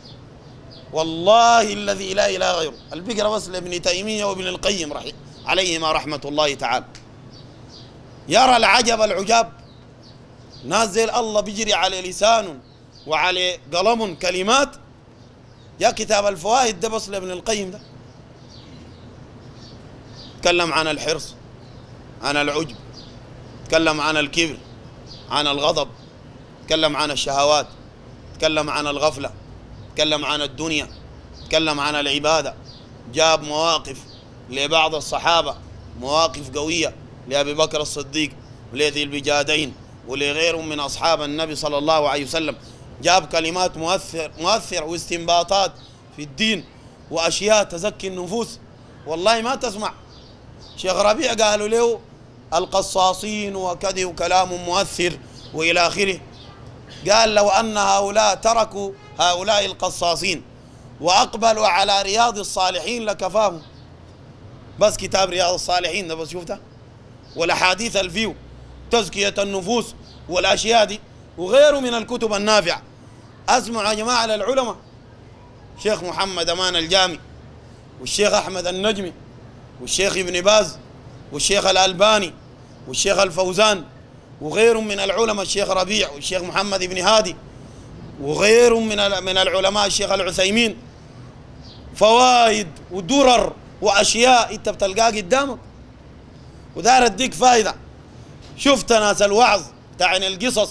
والله الذي لا إله غيره البقرة بس لابن تيمية وابن القيم عليهما رحمة الله تعالى. يرى العجب العجاب، نازل الله بيجري على لسان وعلى قلم كلمات. يا كتاب الفوائد ده بس لابن القيم ده تكلم عن الحرص، عن العجب، تكلم عن الكبر، عن الغضب، تكلم عن الشهوات، تكلم عن الغفلة، تكلم عن الدنيا، تكلم عن العبادة. جاب مواقف لبعض الصحابة، مواقف قوية لأبي بكر الصديق ولذي البجادين ولغيرهم من أصحاب النبي صلى الله عليه وسلم. جاب كلمات مؤثرة واستنباطات في الدين وأشياء تزكي النفوس. والله ما تسمع شيخ ربيع قالوا له القصاصين وكذا وكلام مؤثر وإلى آخره. قال لو أن هؤلاء تركوا هؤلاء القصاصين وأقبلوا على رياض الصالحين لكفاهم. بس كتاب رياض الصالحين ده بس شفته، والأحاديث الفيو تزكية النفوس والأشياء دي وغيره من الكتب النافعة. أسمعوا يا جماعة للعلماء، الشيخ محمد أمان الجامي والشيخ أحمد النجمي والشيخ ابن باز والشيخ الألباني والشيخ الفوزان وغيرهم من العلماء، الشيخ ربيع والشيخ محمد بن هادي وغيرهم من العلماء، الشيخ العثيمين. فوائد ودرر وأشياء أنت بتلقاها قدامك ودار اديك فايدة. شفت ناس الوعظ تعين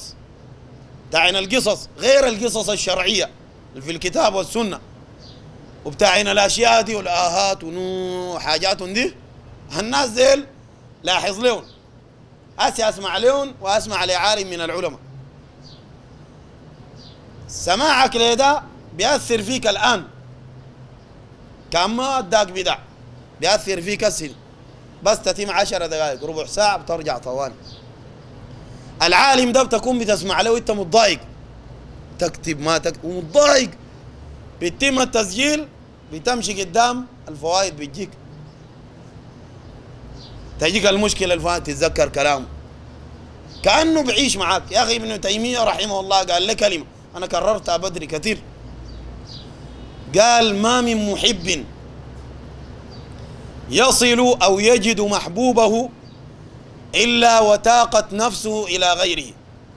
القصص غير القصص الشرعية في الكتاب والسنة، وبتاعين الأشياء دي والآهات وحاجاتهم دي. الناس ديل لاحظ لهم، أسمع لهم وأسمع لعالم من العلماء. سماعك لده بيأثر فيك الآن، كان ما اداك بدع بيأثر فيك السن، بس تتم 10 دقائق ربع ساعة بترجع طوال. العالم ده بتكون بتسمع له وانت متضايق، تكتب ما تكتب ومتضايق، بيتم التسجيل بتمشي قدام الفوائد بتجيك، تجيك المشكلة الفوائد تتذكر كلامه كأنه بعيش معاك. يا أخي ابن تيمية رحمه الله قال لي كلمة أنا كررتها بدري كثير، قال ما من محب يصل أو يجد محبوبه إلا وتاقت نفسه إلى غيره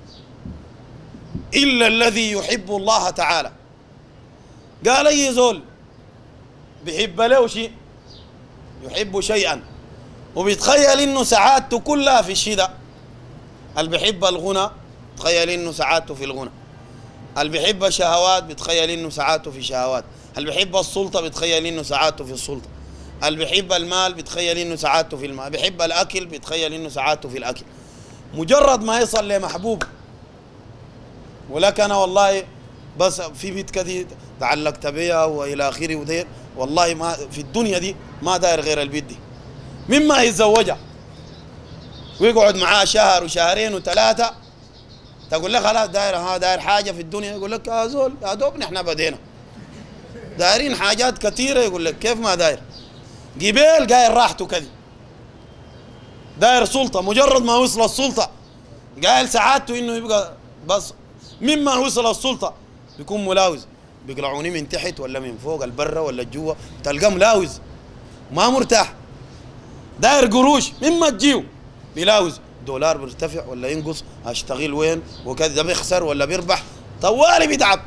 إلا الذي يحب الله تعالى. قال أي زول بيحب له شيء، يحب شيئا وبيتخيل إنه سعادته كلها في الشدة. اللي بيحب الغنى تخيل إنه سعادته في الغنى، اللي بيحب الشهوات بيتخيل إنه سعادته في الشهوات، اللي بيحب السلطة بيتخيل إنه سعادته في السلطة، اللي بيحب المال بيتخيل إنه سعادته في المال، بيحب الأكل بيتخيل إنه سعادته في الأكل. مجرد ما يصل لمحبوب. ولك أنا والله بس في بيت كذي تعلقت بها وإلى آخره ودير، والله ما في الدنيا دي ما داير غير البيت دي، مما يتزوجها ويقعد معاه شهر وشهرين وثلاثة، تقول له خلاص داير حاجة في الدنيا، يقول لك يا زول يا دوب نحن بدينا دايرين حاجات كثيرة، يقول لك كيف ما داير جبال قاير راحته كذي، داير سلطة، مجرد ما وصل السلطة قايل سعادته انه يبقى بس، مما وصل السلطة بيكون ملاوز، بيقلعوني من تحت ولا من فوق البرة ولا الجوا تلقاه ملاوز ما مرتاح، داير قروش مما تجيو بيلاوز، دولار بيرتفع ولا ينقص، اشتغل وين وكذا، بيخسر ولا بيربح، طوالي بيتعب.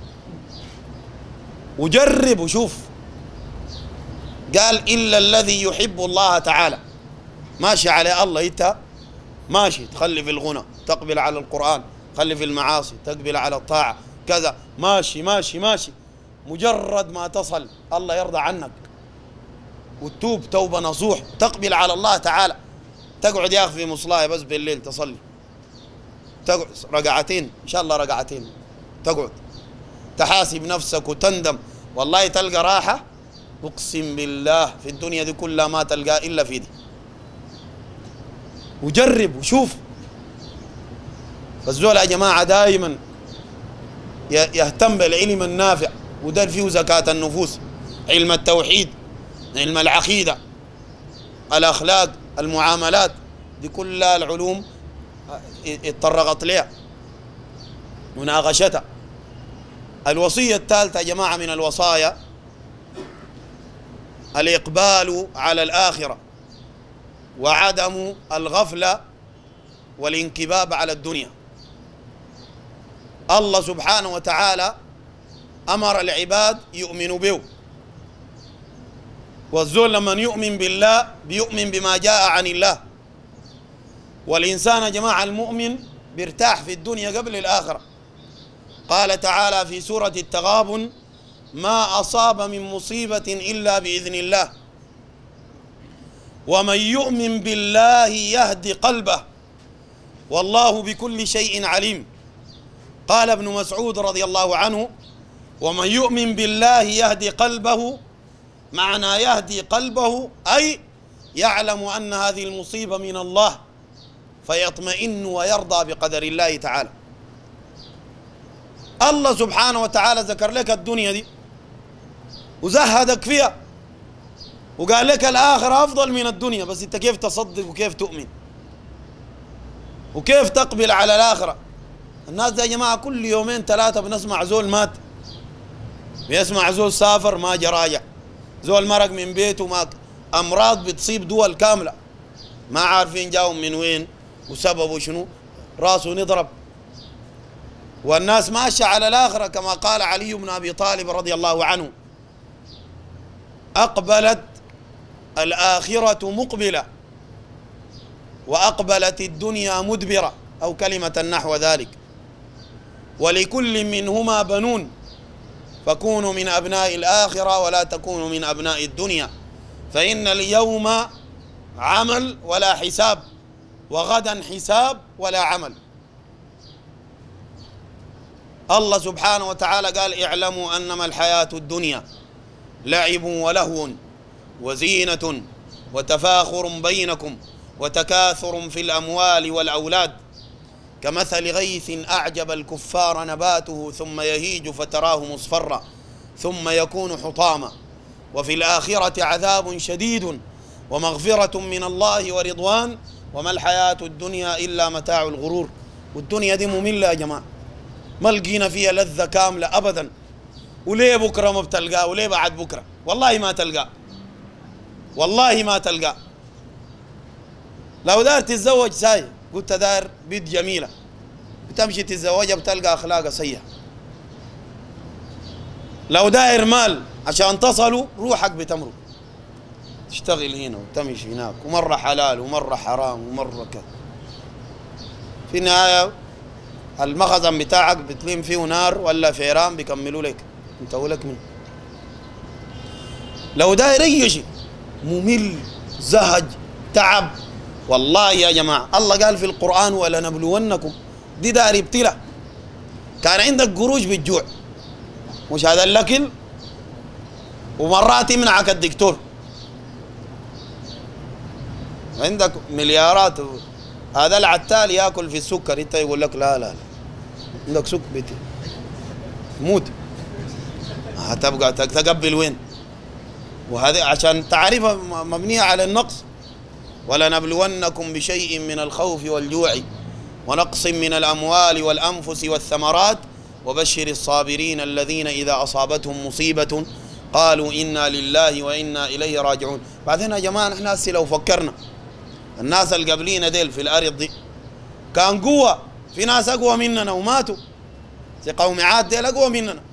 وجرب وشوف، قال إلا الذي يحب الله تعالى، ماشي على الله انت ماشي، تخلي في الغنى تقبل على القرآن، تخلي في المعاصي تقبل على الطاعة كذا، ماشي ماشي ماشي، مجرد ما تصل الله يرضى عنك وتتوب توبة نصوح تقبل على الله تعالى، تقعد يا أخي في مصلاية بس بالليل تصلي، تقعد ركعتين إن شاء الله ركعتين، تقعد تحاسب نفسك وتندم، والله تلقى راحة أقسم بالله في الدنيا دي كلها ما تلقى إلا في دي. وجرب وشوف. فالزول يا جماعة دائما يهتم بالعلم النافع، وده فيه زكاة النفوس، علم التوحيد، علم العقيدة، الأخلاق، المعاملات، دي كلها العلوم اتطرقت لها مناقشتها. الوصية الثالثة يا جماعة من الوصايا الإقبال على الآخرة وعدم الغفلة والانكباب على الدنيا. الله سبحانه وتعالى أمر العباد يؤمنوا به، والزول لمن يؤمن بالله بيؤمن بما جاء عن الله، والإنسان يا جماعة المؤمن بيرتاح في الدنيا قبل الآخرة. قال تعالى في سورة التغابن: ما أصاب من مصيبة إلا بإذن الله ومن يؤمن بالله يهدي قلبه والله بكل شيء عليم. قال ابن مسعود رضي الله عنه: ومن يؤمن بالله يهدي قلبه، معنى يهدي قلبه أي يعلم أن هذه المصيبة من الله فيطمئن ويرضى بقدر الله تعالى. الله سبحانه وتعالى ذكر لك الدنيا دي وزهدك فيها وقال لك الآخرة أفضل من الدنيا، بس أنت كيف تصدق وكيف تؤمن وكيف تقبل على الآخرة؟ الناس دي يا جماعة كل يومين ثلاثة بنسمع زول مات، بيسمع زول سافر ما جراجع، زول مرق من بيته، ما أمراض بتصيب دول كاملة ما عارفين جاهم من وين وسببه شنو، راسه نضرب. والناس ماشية على الآخرة كما قال علي بن أبي طالب رضي الله عنه: أقبلت الآخرة مقبلة وأقبلت الدنيا مدبرة، أو كلمة نحو ذلك. ولكل منهما بنون فكونوا من أبناء الآخرة ولا تكونوا من أبناء الدنيا، فإن اليوم عمل ولا حساب وغدا حساب ولا عمل. الله سبحانه وتعالى قال: اعلموا أنما الحياة الدنيا لعب ولهو وزينة وتفاخر بينكم وتكاثر في الأموال والأولاد كمثل غيث أعجب الكفار نباته ثم يهيج فتراه مصفرا ثم يكون حطاما وفي الآخرة عذاب شديد ومغفرة من الله ورضوان وما الحياة الدنيا إلا متاع الغرور. والدنيا دي مملة يا جماعة، ما لقينا فيها لذة كاملة أبدا. وليه بكرة ما بتلقاه؟ وليه بعد بكرة؟ والله ما تلقاه، والله ما تلقاه. لو دار تتزوج ساي قلت دار بيت جميلة، بتمشي تتزوجها بتلقى أخلاقها سيئة. لو داير مال عشان تصلوا روحك بتمرق، تشتغل هنا وتمشي هناك، ومرة حلال ومرة حرام ومرة كذا. في النهاية المخزن بتاعك بتلم فيه نار ولا فيران بيكملوا لك انت ولك منه. لو داير اي شيء ممل زهج تعب، والله يا جماعة الله قال في القرآن: ولنبلونكم، دي دار ابتلاء. كان عندك قروش بالجوع مش هذا الأكل، ومرات يمنعك الدكتور، عندك مليارات، هذا العتال ياكل في السكر، انت يقول لك لا لا لا عندك سكر موت، هتبقى تقبل وين؟ وهذا عشان تعريفها مبنية على النقص. ولنبلونكم بشيء من الخوف والجوع ونقص من الأموال والأنفس والثمرات وبشر الصابرين الذين إذا أصابتهم مصيبة قالوا إنا لله وإنا إليه راجعون. بعدين يا جماعة نحن لو فكرنا الناس القبلين ديل في الأرض دي كان قوة، في ناس أقوى مننا وماتوا، زي قوم عاد ديل أقوى مننا.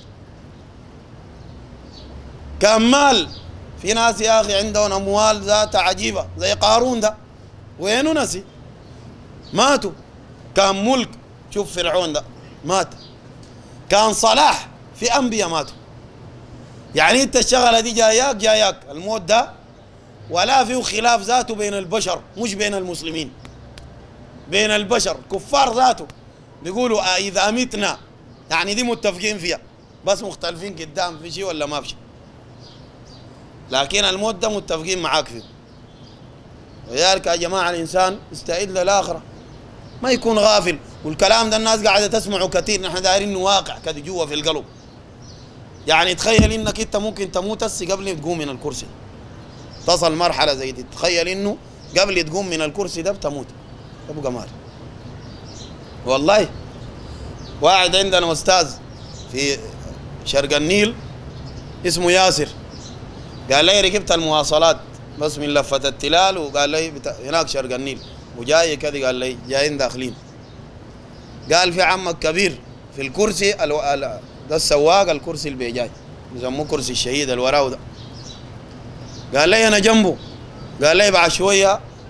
كان مال، في ناس يا أخي عندهم أموال ذات عجيبة زي قارون ده، وينو نسي ماتوا. كان ملك، شوف فرعون ده مات. كان صلاح، في أنبياء ماتوا. يعني انت الشغلة دي جاياك الموت ده، ولا فيه خلاف ذاته بين البشر، مش بين المسلمين، بين البشر. كفار ذاته بيقولوا إذا متنا، يعني دي متفقين فيها، بس مختلفين قدام في شيء ولا ما في شيء، لكن الموت ده متفقين معاك فيه. ولذلك يا جماعة الإنسان يستعد للآخرة، ما يكون غافل. والكلام ده الناس قاعدة تسمعه كثير، نحن دايرين واقع كده جوا في القلب. يعني تخيل انك انت ممكن تموت هسه قبل تقوم من الكرسي، تصل مرحلة زي دي، تخيل انه قبل تقوم من الكرسي ده بتموت، ابو قمار. والله واحد عندنا استاذ في شرق النيل اسمه ياسر، قال لي ركبت المواصلات بس من لفة التلال، وقال لي هناك شرق النيل وجاي كذا، قال لي جايين داخلين، قال في عمك كبير في الكرسي ده السواق، الكرسي اللي بيجاي بيسموه كرسي الشهيد الوراو ده، قال لي انا جنبه، قال لي بعد شويه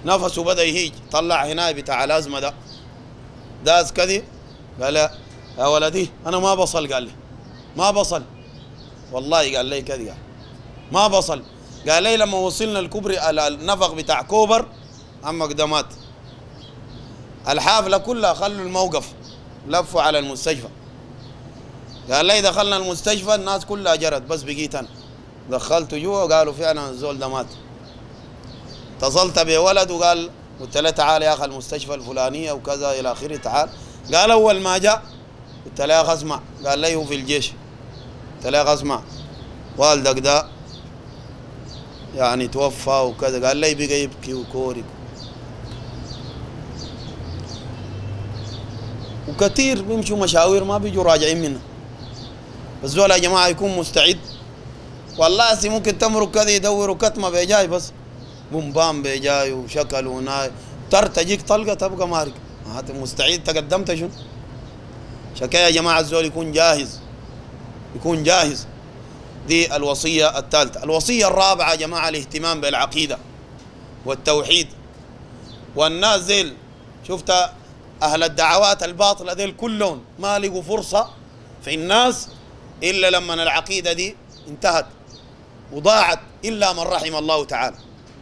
نفسه بدأ يهيج، طلع هنا بتاع الأزمة ده داز كذي، قال يا ولدي أنا ما بصل، قال لي ما بصل والله، قال لي كذي، قال ما بصل، قال لي لما وصلنا الكوبري النفق بتاع كوبر عمك ده مات. الحافلة كلها خلوا الموقف، لفوا على المستشفى. قال لي دخلنا المستشفى الناس كلها جرت، بس بقيت أنا دخلته جوا وقالوا فعلا الزول ده مات. اتصلت بولد وقال، قلت له تعال يا أخي المستشفى الفلانية وكذا إلى آخره، تعال. قال أول ما جاء قلت له يا أخي اسمع، قال لي هو في الجيش. قلت له يا أخي اسمع، والدك ده يعني توفى وكذا. قال لي بقى يبكي وكوري. وكثير بيمشوا مشاوير ما بيجوا راجعين منها. بس دول يا جماعة يكون مستعد. والله ممكن تمرق كذا يدوروا كتمة بيجاي، بس بومبام بيجاي وشكل وناي تجيك طلقة تبقى مارك. هات مستعد، تقدمت شنو؟ شكاية يا جماعة الزول يكون جاهز، يكون جاهز. دي الوصية الثالثة. الوصية الرابعة يا جماعة الاهتمام بالعقيدة والتوحيد. والناس ذيل شفت أهل الدعوات الباطلة ذيل كلهم ما لقوا فرصة في الناس إلا لما العقيدة دي انتهت وضاعت، إلا من رحم الله تعالى.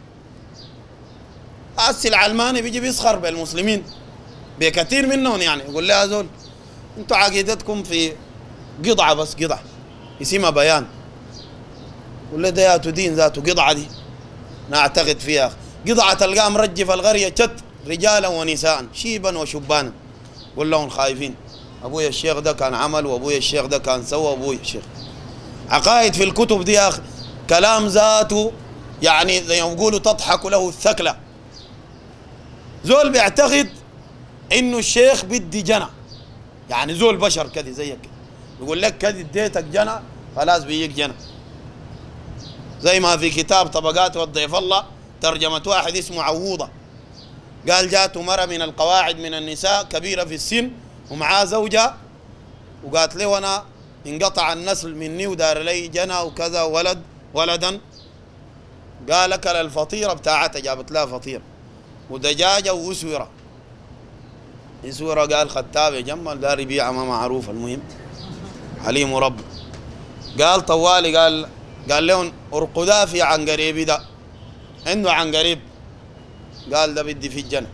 العلماني بيجي بيسخر بالمسلمين بكثير منهم، يعني يقول لها زول انتوا عقيدتكم في قطعة، بس قطعة اسمها بيان، ولا ده ياتو دين ذاته قطعة دي نعتقد فيها. قطعة تلقاه مرجف الغرية شت رجالا ونساء شيبا وشبانا، قول لهم خايفين ابويا الشيخ ده كان عمل، وابويا الشيخ ده كان سوى، وابويا الشيخ. عقائد في الكتب دي يا اخي كلام ذاته يعني زي ما بيقولوا تضحك له الثكلة. زول بيعتقد انه الشيخ بدي جنى، يعني زول بشر كذي زيك يقول لك كذي اديتك جنى خلاص بيجيك جنى. زي ما في كتاب طبقات والضيف الله ترجمة واحد اسمه عووضة، قال جاته مرة من القواعد من النساء كبيرة في السن ومعاه زوجة، وقالت له أنا انقطع النسل مني ودار لي جنى وكذا ولدا. قال أكل الفطيرة بتاعتها، جابت لها فطيرة ودجاجة وأسورة. أسورة قال ختاب يجمل دار يبيعها ما معروف، المهم حليم رب. قال طوالي قال لهم ارقدا في عنقريبي ده، عنده عنقريب، قال ده بدي في الجنة.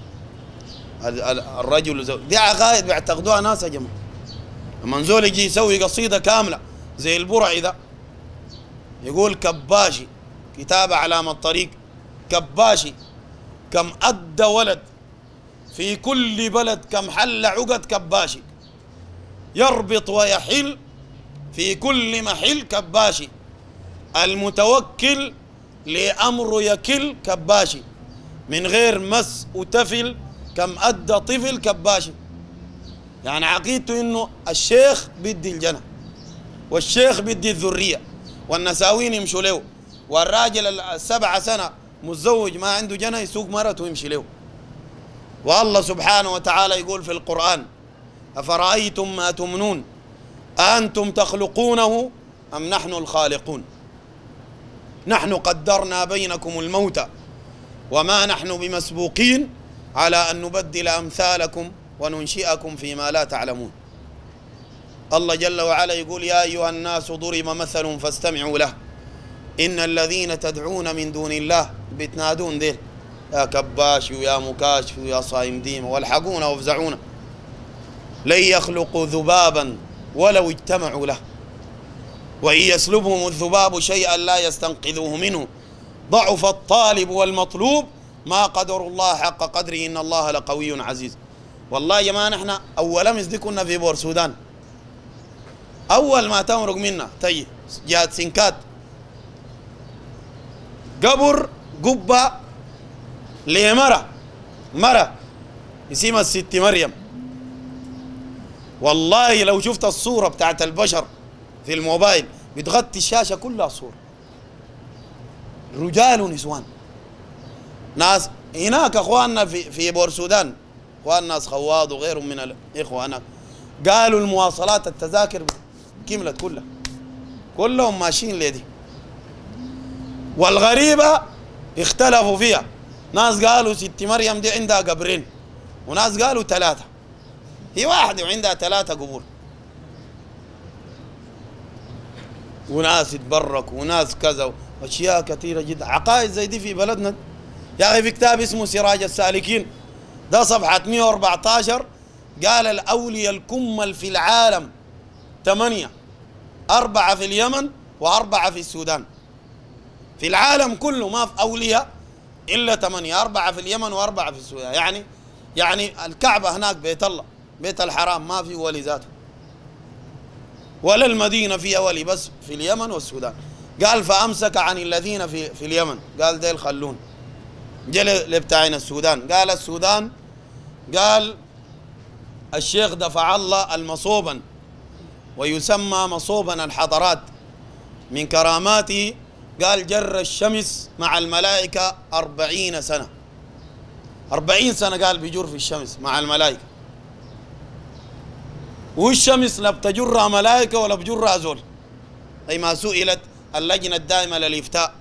الرجل زوج، دي عقائد بيعتقدوها ناس يا جماعة. لما زول يجي يسوي قصيدة كاملة زي البرعي ده، يقول كباشي كتاب أعلام الطريق، كباشي كم أدى ولد في كل بلد، كم حل عقد كباشي، يربط ويحل في كل محل كباشي، المتوكل لأمر يكل كباشي، من غير مس وتفل كم أدى طفل كباشي. يعني عقيدته إنه الشيخ بدي الجنة، والشيخ بدي الذرية، والنساوين يمشوا له، والراجل 7 سنة متزوج ما عنده جنة يسوق مرته ويمشي له. والله سبحانه وتعالى يقول في القرآن أفرأيتم ما تمنون أأنتم تخلقونه أم نحن الخالقون نحن قدرنا بينكم الموت وما نحن بمسبوقين على أن نبدل أمثالكم وننشئكم فيما لا تعلمون. الله جل وعلا يقول يا أيها الناس ضرب مثل فاستمعوا له إن الذين تدعون من دون الله بتنادون ذيل يا كباش ويا مكاشف ويا صايم ديمة والحقونا وافزعونا لن يخلقوا ذبابا ولو اجتمعوا له وإن يسلبهم الذباب شيئا لا يستنقذوه منه ضعف الطالب والمطلوب ما قدر الله حق قدره إن الله لقوي عزيز. والله يا جماعة نحن أول أمس دي كنا في بور سودان، أول ما تمرق منا تجي جهة سنكات قبر قبة مرة اسمها الست مريم. والله لو شفت الصورة بتاعت البشر في الموبايل بتغطي الشاشة كلها صورة، رجال ونسوان. ناس هناك اخواننا في بور سودان، اخوان ناس خواد وغيرهم من الاخوه هناك، قالوا المواصلات التذاكر كملت كلهم ماشيين لدي. والغريبه اختلفوا فيها، ناس قالوا ست مريم دي عندها قبرين، وناس قالوا 3، هي واحدة وعندها 3 قبور. وناس يتبركوا وناس كذا واشياء كثيرة جدا، عقائد زي دي في بلدنا. يا اخي في كتاب اسمه سراج السالكين ده صفحة 114 قال الأولياء الكمل في العالم 8، 4 في اليمن و4 في السودان. في العالم كله ما في أولياء إلا 8، 4 في اليمن و4 في السودان. يعني الكعبة هناك بيت الله بيت الحرام ما في ولي ذاته، ولا المدينة فيها ولي، بس في اليمن والسودان. قال فأمسك عن الذين في اليمن، قال ديل خلون. جل لبتاعين السودان، قال السودان قال الشيخ دفع الله المصوبا ويسمى مصوبا الحضارات من كراماته، قال جر الشمس مع الملائكة 40 سنة، 40 سنة قال بيجر في الشمس مع الملائكة. والشمس لا بتجرها ملائكة ولا بجرها زول، زي ما سئلت اللجنة الدائمة للإفتاء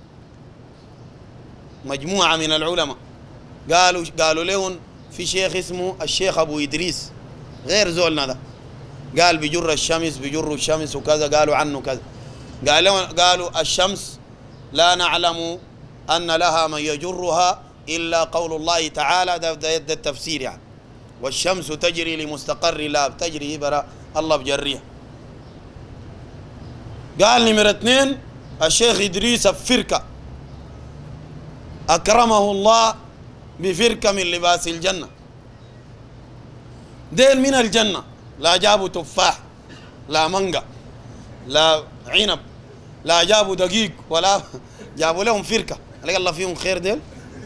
مجموعة من العلماء، قالوا لهم في شيخ اسمه الشيخ أبو إدريس غير زولنا ده، قال بجر الشمس بجر الشمس وكذا، قالوا عنه كذا. قالوا الشمس لا نعلم أن لها من يجرها إلا قول الله تعالى، ده التفسير يعني. والشمس تجري لمستقر لا بتجري برا الله بجريها. قال نمرة 2 الشيخ إدريس الفركة أكرمه الله بفركة من لباس الجنة. ديل من الجنة لا جابوا تفاح لا مانجا لا عنب لا جابوا دقيق ولا جابوا لهم فركة، عليك الله فيهم خير. ديل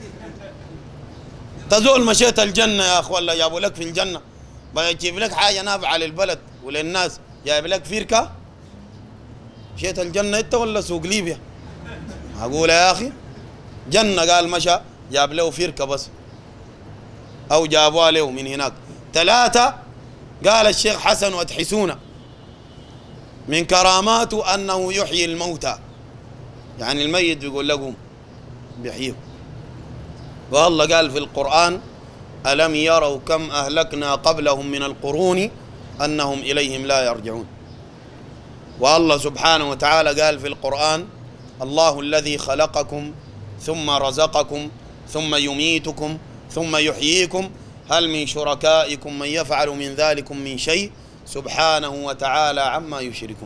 تزول مشيت الجنة يا أخو، ولا جابوا لك في الجنة بيجيب لك حاجة نافعة للبلد وللناس، جايب لك فركة. مشيت الجنة أنت ولا سوق ليبيا؟ أقول يا أخي جنة، قال مشى جاب له فركة بس أو جابوها له من هناك. 3 قال الشيخ حسن وتحسون من كراماته أنه يحيي الموتى، يعني الميت بيقول لكم بيحييه. والله قال في القرآن ألم يروا كم أهلكنا قبلهم من القرون أنهم إليهم لا يرجعون. والله سبحانه وتعالى قال في القرآن الله الذي خلقكم ثم رزقكم ثم يميتكم ثم يحييكم هل من شركائكم من يفعل من ذلكم من شيء سبحانه وتعالى عما يشركون.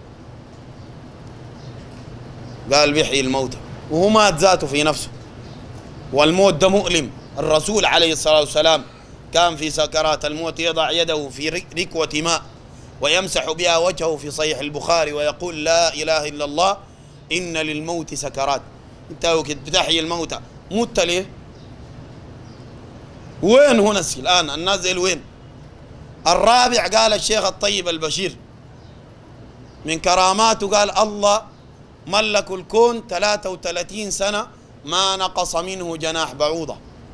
قال بيحيي الموتى وهو مات ذاته في نفسه، والموت ده مؤلم. الرسول عليه الصلاة والسلام كان في سكرات الموت يضع يده في ركوة ماء ويمسح بها وجهه في صحيح البخاري ويقول لا إله إلا الله إن للموت سكرات. انت بتحيي الموتى، مت ليه؟ وين هنا الآن الناس زي وين؟ 4 قال الشيخ الطيب البشير من كراماته، قال الله ملك الكون 33 سنة ما نقص منه جناح بعوضة.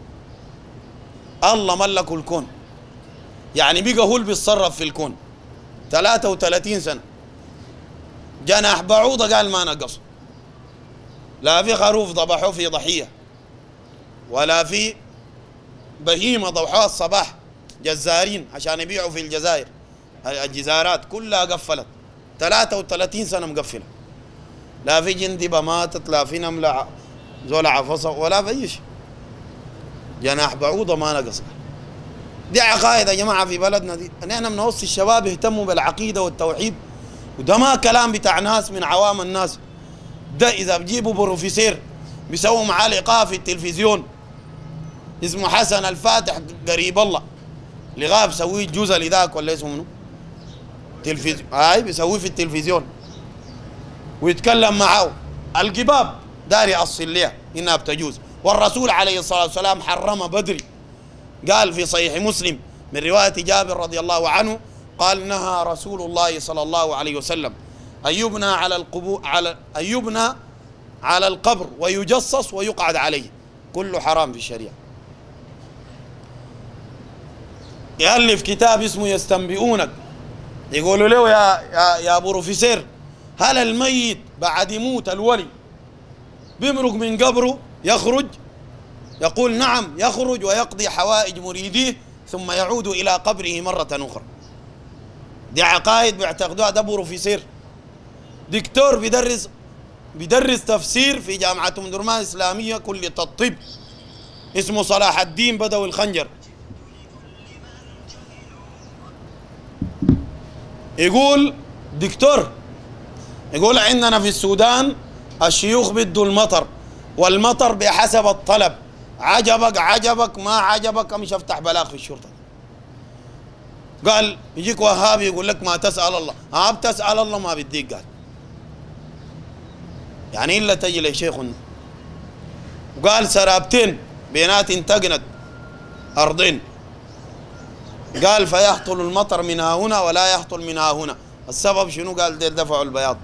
الله ملك الكون، يعني بقى هو اللي بيتصرف في الكون 33 سنة. جناح بعوضة قال ما نقص، لا في خروف ذبحوه في ضحية ولا في بهيمة ضبحوها الصباح جزارين عشان يبيعوا في الجزائر، الجزارات كلها قفلت 33 سنة مقفلة، لا في جندبة ماتت لا في نملة زول عفصة ولا في أي شيء. جناح بعوضة ما نقص. دي عقائد يا جماعة في بلدنا دي، نحن بنوصي الشباب يهتموا بالعقيدة والتوحيد، وده ما كلام بتاع ناس من عوام الناس. ده إذا بجيبوا بروفيسير بيسووا معاه لقاء في التلفزيون اسمه حسن الفاتح قريب الله، لقاء بسويه جزء لذاك ولا اسمه منه تلفزيون، هاي بيسويه في التلفزيون ويتكلم معاه. القباب داري أصل ليها إنها بتجوز، والرسول عليه الصلاة والسلام حرم بدري، قال في صحيح مسلم من رواية جابر رضي الله عنه قال نهى رسول الله صلى الله عليه وسلم أن يبنى على القبر ويجصص ويقعد عليه، كله حرام في الشريعة. يألف كتاب اسمه يستنبئونك، يقولوا له يا بروفيسير هل الميت بعد يموت الولي بيمرق من قبره يخرج يقول نعم، يخرج ويقضي حوائج مريديه ثم يعود إلى قبره مرة أخرى. دي عقائد بيعتقدوها، ده بروفيسور دكتور بيدرس تفسير في جامعة أم درمان الإسلامية كلية الطب، اسمه صلاح الدين بدوي الخنجر. يقول دكتور، يقول عندنا في السودان الشيوخ بدوا المطر، والمطر بحسب الطلب، عجبك عجبك، ما عجبك مش افتح بلاغ في الشرطة. قال يجيك وهابي يقول لك ما تسأل الله، بتسأل الله ما بديك. قال يعني إلا تجي لشيخنا. وقال سرابتين بينات انتقنت أرضين، قال فيهطل المطر منها هنا ولا يهطل منها هنا. السبب شنو؟ قال ديل دفعوا البياض،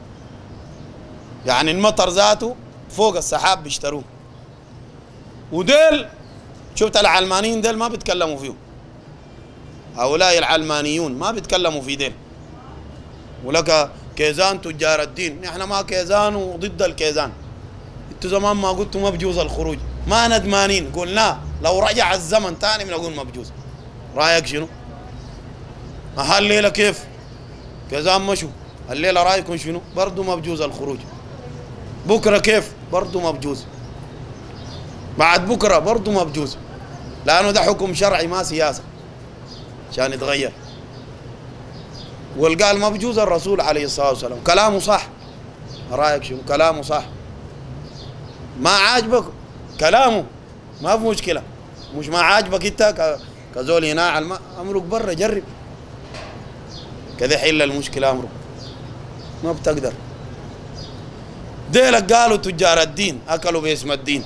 يعني المطر ذاته فوق السحاب بيشتروه. وديل شفت العلمانيين ديل ما بيتكلموا فيهم، هؤلاء العلمانيون ما بيتكلموا في ديل. ولك كيزان تجار الدين، نحن ما كيزان وضد الكيزان. انتوا زمان ما قلتوا ما بجوز الخروج، ما ندمانين، قلنا لو رجع الزمن تاني بنقول ما بجوز. رايك شنو؟ الليله كيف؟ كيزان مشوا، الليله رايكم شنو؟ برضه ما بجوز الخروج. بكره كيف؟ برضه ما بجوز. بعد بكره برضه ما بجوز، لانه ده حكم شرعي ما سياسه عشان يتغير. والقال ما بجوز الرسول عليه الصلاه والسلام، كلامه صح. رايك شنو؟ كلامه صح. ما عاجبك كلامه ما في مشكله، مش ما عاجبك انت كزول هنا امرك برا، جرب كذا حل المشكله. امرك ما بتقدر. ديلك قالوا تجار الدين اكلوا باسم الدين،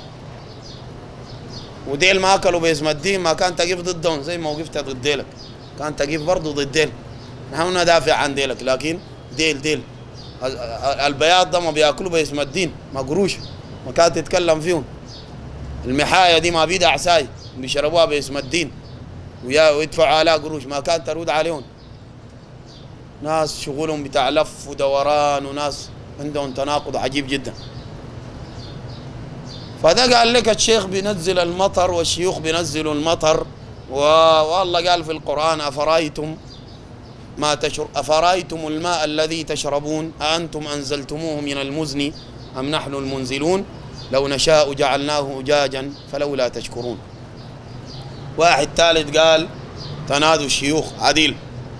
وديل ما اكلوا باسم الدين ما كان تقف ضدهم زي ما وقفت ضد ديلك، كان تقف برضه ضد ديل. نحن ندافع عن ديلك، لكن ديل البياض ده ما بياكلوا باسم الدين، ما قروش ما كانت تتكلم فيهم. المحاية دي ما بيدها عساي بيشربوها باسم الدين ويدفعوا عليها قروش، ما كانت ترد عليهم. ناس شغلهم بتاع لف ودوران، وناس عندهم تناقض عجيب جدا. فده قال لك الشيخ بينزل المطر والشيوخ بينزلوا المطر، والله قال في القرآن أفرأيتم الماء الذي تشربون أأنتم أنزلتموه من المزن أم نحن المنزلون لو نشاء جعلناه أجاجا فلولا تشكرون. واحد ثالث قال تنادوا الشيوخ عديل،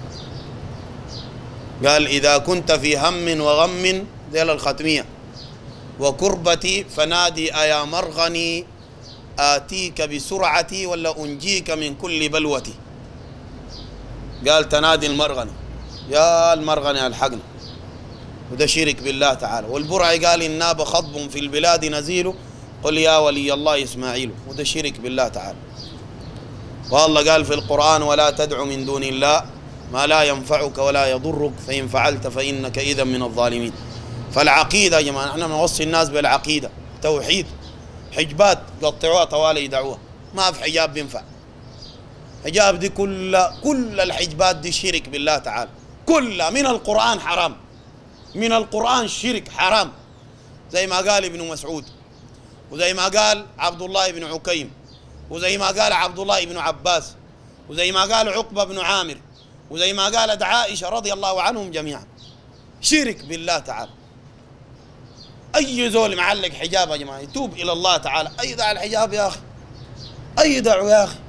قال إذا كنت في هم وغم ذيل الختمية وكربتي فنادي أيا مرغني آتيك بسرعتي ولا أنجيك من كل بلوتي. قال تنادي المرغني، يا المرغني الحقنا، وده شرك بالله تعالى. والبرعي قال إن ناب خضب في البلاد نزيل قل يا ولي الله إسماعيل، وده شرك بالله تعالى. والله قال في القرآن ولا تدع من دون الله ما لا ينفعك ولا يضرك فإن فعلت فإنك إذا من الظالمين. فالعقيدة يا جماعة نحن نوصي الناس بالعقيدة، توحيد. حجبات قطعوها طوالي يدعوها، ما في حجاب بينفع. حجاب دي كل الحجبات دي شرك بالله تعالى، كلها من القرآن حرام، من القرآن شرك حرام، زي ما قال ابن مسعود، وزي ما قال عبد الله بن عكيم، وزي ما قال عبد الله بن عباس، وزي ما قال عقبة بن عامر، وزي ما قالت عائشة رضي الله عنهم جميعا. شرك بالله تعالى. أي زول معلق حجاب يا جماعة يتوب إلى الله تعالى، أيدع الحجاب يا أخي، أيدعوا يا أخي،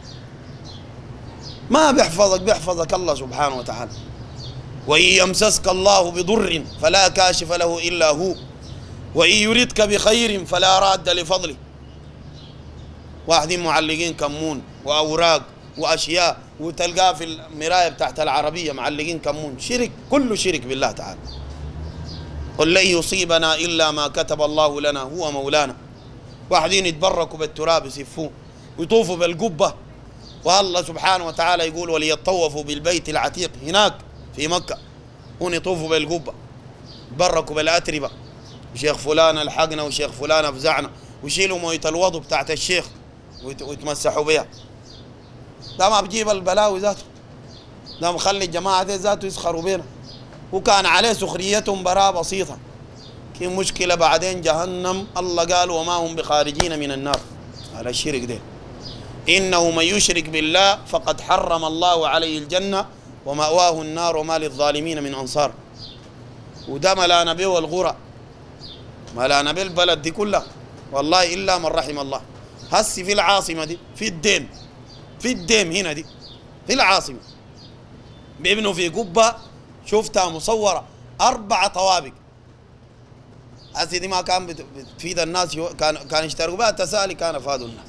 ما بيحفظك الله سبحانه وتعالى. وإن يمسسك الله بضر فلا كاشف له إلا هو وإن يردك بخير فلا راد لفضله. واحدين معلقين كمون وأوراق وأشياء، وتلقاه في المراية بتاعت العربية معلقين كمون. شرك، كله شرك بالله تعالى. قل لن يصيبنا إلا ما كتب الله لنا هو مولانا. واحدين يتبركوا بالتراب يسفوه ويطوفوا بالقبة، والله سبحانه وتعالى يقول وليطوفوا بالبيت العتيق هناك في مكة، هون يطوفوا بالقبة يتبركوا بالأتربة، وشيخ فلان الحقنا وشيخ فلان أفزعنا، ويشيلوا موية الوضو بتاعت الشيخ ويتمسحوا بها. ده ما بجيب البلاوي ذاته، ده مخلي الجماعة دي ذاته يسخروا بينا، وكان عليه سخريتهم براء بسيطة. كي مشكلة بعدين جهنم، الله قال وما هم بخارجين من النار. على الشرك ده. إنه من يشرك بالله فقد حرم الله عليه الجنة ومأواه النار وما للظالمين من أنصار. وده ملانا به والغرى، ملانا به البلد دي كلها والله إلا من رحم الله. هسي في العاصمة دي في الديم هنا دي في العاصمة بيبنوا في قبة شفتها مصورة 4 طوابق. هسي دي ما كان بتفيد الناس، كان يشتركوا بها تسالي كان فادوا الناس.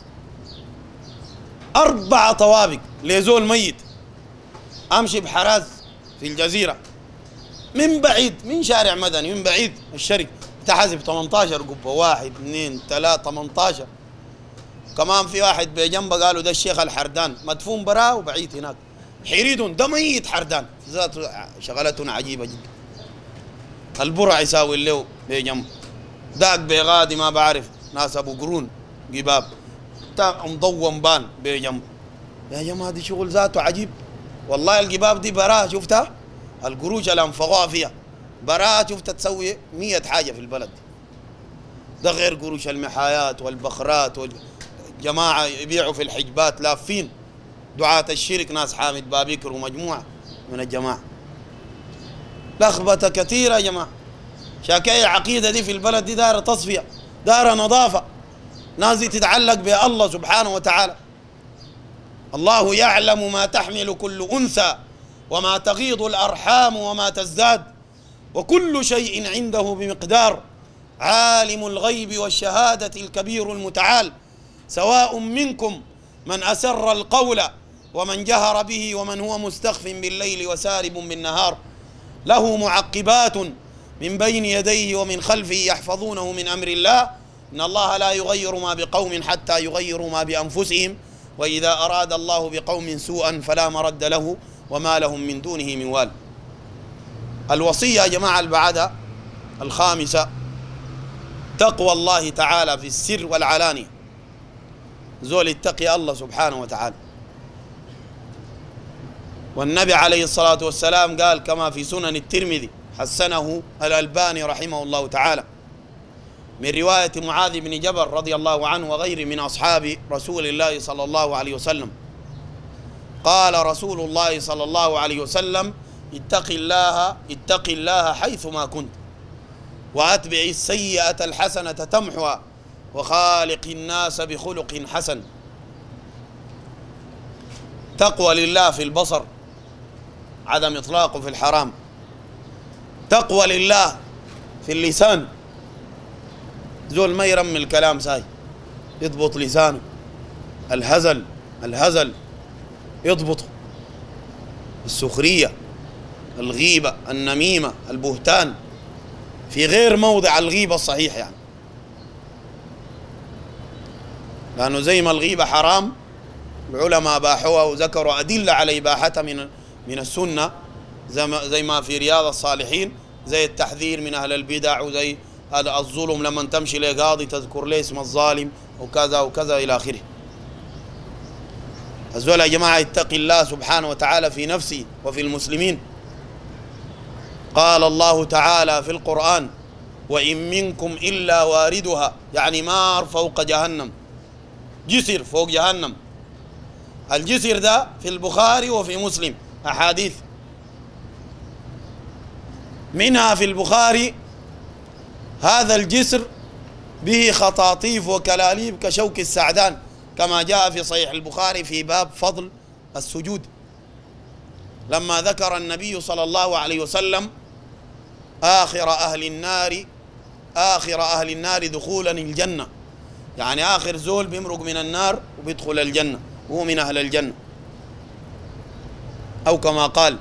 4 طوابق لزول ميت. امشي بحراز في الجزيرة من بعيد، من شارع مدني من بعيد الشركة تحسب 18 قبة، 1 2 3 18. كمان في واحد بجنبه قالوا ده الشيخ الحردان مدفون براه وبعيد هناك حريد ده ميت حردان ذاته شغلتنا عجيبة جدا. البرع يساوي له بجنب داك بغادي ما بعرف ناس ابو قرون قباب مضوم بان بجنب. يا جماعة دي شغل ذاته عجيب والله. القباب دي براها شفتها القروش اللي انفقوها فيها براها شفتها تسوي 100 حاجة في البلد. ده غير قروش المحايات والبخرات والجماعة يبيعوا في الحجبات لافين دعاة الشرك ناس حامد بابكر ومجموعة من الجماعة. لخبطة كثيرة يا جماعة. شاكاية العقيدة دي في البلد دي دار تصفية، دار نظافة، ناس دي تتعلق بالله سبحانه وتعالى. الله يعلم ما تحمل كل أنثى وما تغيض الأرحام وما تزداد وكل شيء عنده بمقدار. عالم الغيب والشهادة الكبير المتعال. سواء منكم من أسر القول ومن جهر به ومن هو مستخف بالليل وسارب بالنهار. له معقبات من بين يديه ومن خلفه يحفظونه من أمر الله. إن الله لا يغير ما بقوم حتى يغيروا ما بأنفسهم وإذا أراد الله بقوم سوءا فلا مرد له وما لهم من دونه من وال. الوصية يا جماعة البعدة الخامسة تقوى الله تعالى في السر والعلانية. زول اتقي الله سبحانه وتعالى. والنبي عليه الصلاة والسلام قال كما في سنن الترمذي حسنه الألباني رحمه الله تعالى من رواية معاذ بن جبل رضي الله عنه وغيره من أصحاب رسول الله صلى الله عليه وسلم قال رسول الله صلى الله عليه وسلم اتق الله حيثما كنت وأتبع السيئة الحسنة تمحها وخالق الناس بخلق حسن. تقوى لله في البصر، عدم إطلاقه في الحرام. تقوى لله في اللسان، زول ما يرمي الكلام ساي يضبط لسانه. الهزل يضبطه. السخرية، الغيبة، النميمة، البهتان في غير موضع الغيبة الصحيح يعني. لأنه زي ما الغيبة حرام العلماء باحوها وذكروا أدلة على إباحتها من السنة زي ما في رياض الصالحين، زي التحذير من أهل البدع وزي الظلم لما تمشي لقاضي تذكر ليه اسم الظالم وكذا وكذا إلى آخره. الزول يا جماعة يتقي الله سبحانه وتعالى في نفسه وفي المسلمين. قال الله تعالى في القرآن وإن منكم إلا واردها، يعني مار فوق جهنم، جسر فوق جهنم. الجسر ده في البخاري وفي مسلم أحاديث، منها في البخاري هذا الجسر به خطاطيف وكلاليب كشوك السعدان كما جاء في صحيح البخاري في باب فضل السجود، لما ذكر النبي صلى الله عليه وسلم آخر أهل النار دخولا الجنة، يعني آخر زول بيمرق من النار وبيدخل الجنة وهو من أهل الجنة. أو كما قال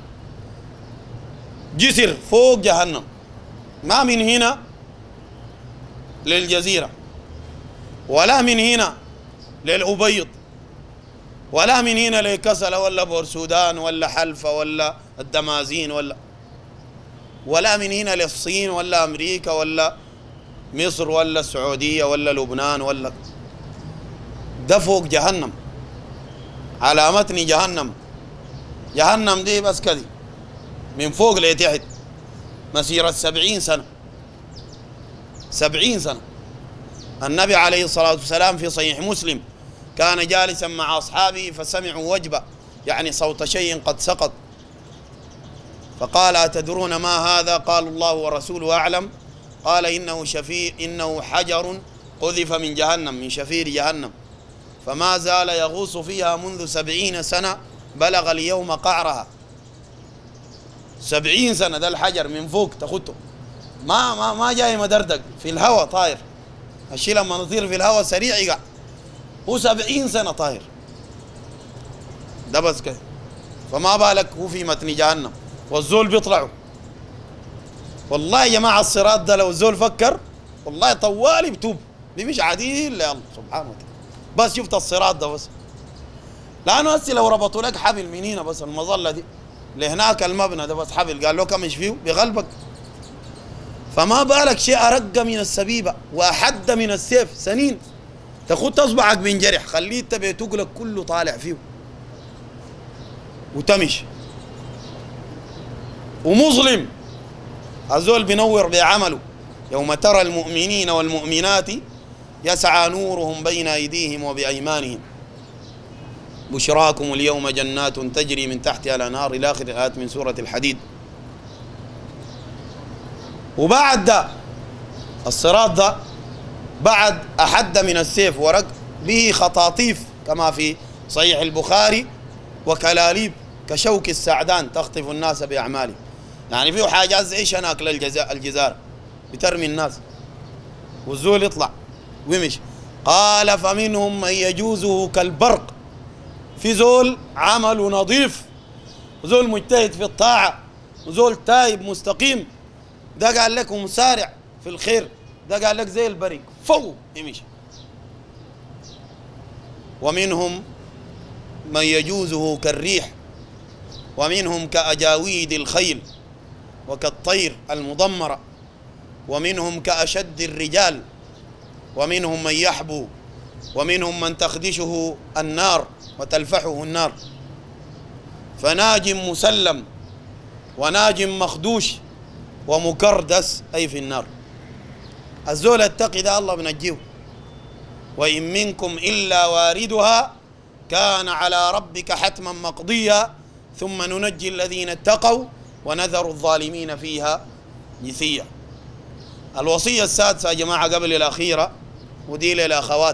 جسر فوق جهنم، ما من هنا للجزيرة ولا من هنا للأبيض ولا من هنا لكسلة ولا بورسودان ولا حلفة ولا الدمازين ولا من هنا للصين ولا أمريكا ولا مصر ولا السعودية ولا لبنان ولا ده فوق جهنم، على متن جهنم دي بس كذي من فوق لتحت مسيرة 70 سنة. 70 سنة. النبي عليه الصلاة والسلام في صحيح مسلم كان جالسا مع أصحابه فسمعوا وجبة، يعني صوت شيء قد سقط، فقال أتدرون ما هذا؟ قالوا الله ورسوله أعلم. قال إنه حجر قذف من جهنم، من شفير جهنم، فما زال يغوص فيها منذ 70 سنة بلغ اليوم قعرها. 70 سنة ده الحجر من فوق تخطه، ما جاي مدردق في الهواء طاير، الشيء لما نطير في الهواء سريع يقع، هو 70 سنة طاير ده بس كده. فما بالك هو في متن جهنم والزول بيطلعوا. والله يا جماعة الصراط ده لو الزول فكر والله طوالي بتوب، دي مش عديل يا الله سبحانه وتعالى. بس شفت الصراط ده بس، لأنه هسي لو ربطوا لك حبل من هنا بس المظلة دي لهناك المبنى ده بس حبل، قال له كمش فيه بغلبك. فما بالك شيء أرق من السبيبة وأحد من السيف، سنين تاخد اصبعك بينجرح، خليه تبي تقلك كله طالع فيه وتمشي ومظلم. الزول بينور بعمله. يوم ترى المؤمنين والمؤمنات يسعى نورهم بين أيديهم وبأيمانهم بشراكم اليوم جنات تجري من تحتها الأنهار إلى آخر الآيات من سورة الحديد. وبعد ده الصراط ده بعد أحد من السيف ورق به خطاطيف كما في صحيح البخاري، وكلاليب كشوك السعدان تخطف الناس بأعماله، يعني فيه حاجات زي شناكل الجزار بترمي الناس والزول يطلع ويمشي. قال فمنهم من يجوزه كالبرق، في زول عمله نظيف وزول مجتهد في الطاعة وزول تايب مستقيم، ده قال لك مسارع في الخير، ده قال لك زي البريق فوق يمشي. ومنهم من يجوزه كالريح، ومنهم كأجاويد الخيل وكالطير المضمرة، ومنهم كأشد الرجال، ومنهم من يحبو، ومنهم من تخدشه النار وتلفحه النار. فناج مسلم وناج مخدوش ومكردس أي في النار. الزول التقي ده الله بنجيه. وإن منكم إلا واردها كان على ربك حتما مقضيا ثم ننجي الذين اتقوا ونذر الظالمين فيها جثيا. الوصية السادسة يا جماعة قبل الأخيرة ودي للأخوات،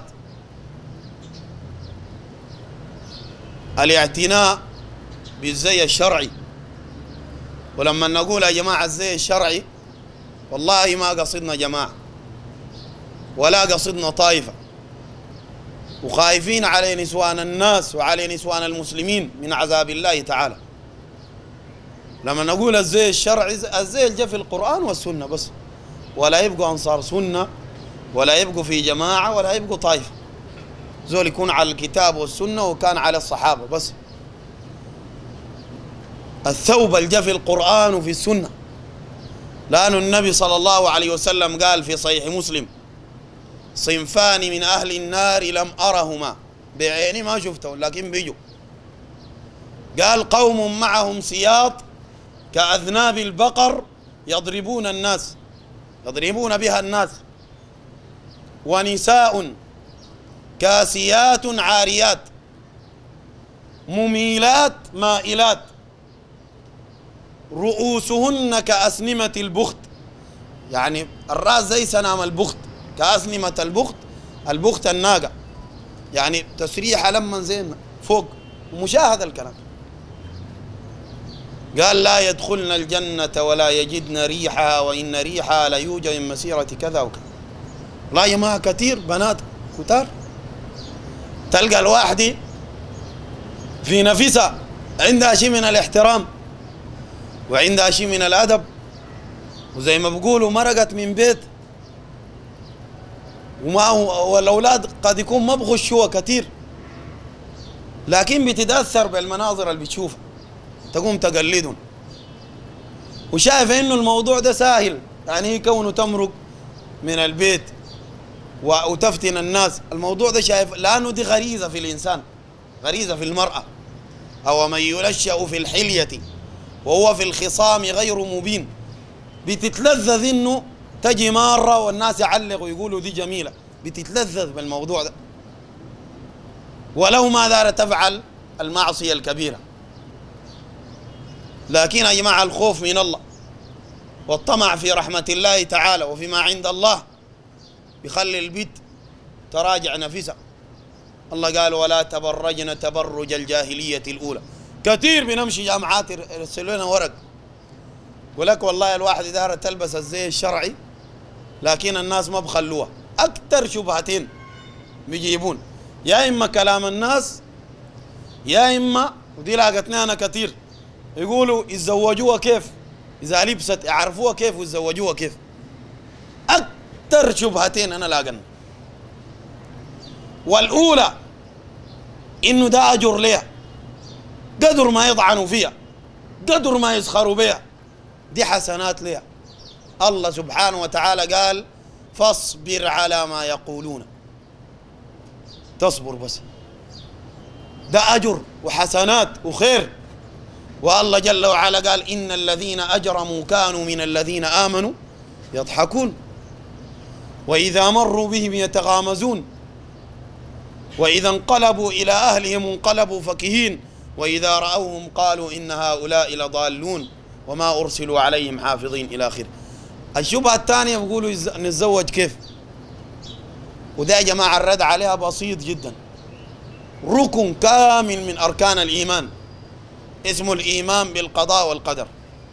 الاعتناء بالزي الشرعي. ولما نقول يا جماعة الزي الشرعي والله ما قصدنا جماعة ولا قصدنا طائفة، وخايفين على نسوان الناس وعلى نسوان المسلمين من عذاب الله تعالى. لما نقول الزي الشرعي الزي اللي جاء في القرآن والسنة بس، ولا يبقوا أنصار سنة ولا يبقوا في جماعة ولا يبقوا طائفة، زول يكون على الكتاب والسنة وكان على الصحابة بس. الثوب اللي جاء في القرآن وفي السنة، لأن النبي صلى الله عليه وسلم قال في صحيح مسلم صنفان من أهل النار لم أرهما، بعيني ما شفتهم لكن بيجوا. قال قوم معهم سياط كأذناب البقر يضربون الناس، يضربون بها الناس، ونساء كاسيات عاريات مميلات مائلات رؤوسهن كأسنمة البخت، يعني الرأس زي سنام البخت، كأسنمة البخت، البخت الناقة، يعني تسريحة لما زين فوق ومشاهدة الكلام. قال لا يدخلن الجنة ولا يجدن ريحها وإن ريحها لا يوجد من مسيرة كذا وكذا. لا يا جماعة كثير بنات كتار، تلقى الواحدة في نفسها عندها شيء من الاحترام وعندها شيء من الأدب، وزي ما بقولوا مرقت من بيت، والأولاد قد يكون ما بغشوها كثير لكن بتتأثر بالمناظر اللي بتشوفها، تقوم تقلدهم وشايف انه الموضوع ده سهل، يعني هي كونه تمرق من البيت وتفتن الناس، الموضوع ده شايف لأنه دي غريزة في الإنسان، غريزة في المرأة. أو من ينشأ في الحلية وهو في الخصام غير مبين، بتتلذذ انه تجي مرة والناس يعلقوا ويقولوا دي جميلة، بتتلذذ بالموضوع ده. ولو ما دار تفعل المعصية الكبيرة. لكن يا جماعة الخوف من الله والطمع في رحمة الله تعالى وفيما عند الله بيخلي البيت تراجع نفسها. الله قال ولا تبرجن تبرج الجاهلية الأولى. كثير بنمشي جامعات يرسلوا لنا ورق يقول لك والله الواحد دار تلبس الزي الشرعي لكن الناس ما بخلوها. أكثر شبهتين بيجيبون يا إما كلام الناس يا إما ودي لاقتني أنا كثير يقولوا يتزوجوها كيف إذا لبست يعرفوها كيف ويتزوجوها كيف. أكثر شبهتين أنا لاقن. والأولى إنه ده أجر ليها قدر ما يطعنوا فيها قدر ما يسخروا بها دي حسنات ليها. الله سبحانه وتعالى قال فاصبر على ما يقولون. تصبر بس ده أجر وحسنات وخير. والله جل وعلا قال إن الذين أجرموا كانوا من الذين آمنوا يضحكون وإذا مروا بهم يتغامزون وإذا انقلبوا إلى أهلهم انقلبوا فكهين وإذا رأوهم قالوا إن هؤلاء لضالون وما أرسلوا عليهم حافظين إلى آخره. الشبهة الثانية بيقولوا نتزوج كيف. وده يا جماعة الرد عليها بسيط جدا. ركن كامل من أركان الإيمان اسمه الإيمان بالقضاء والقدر.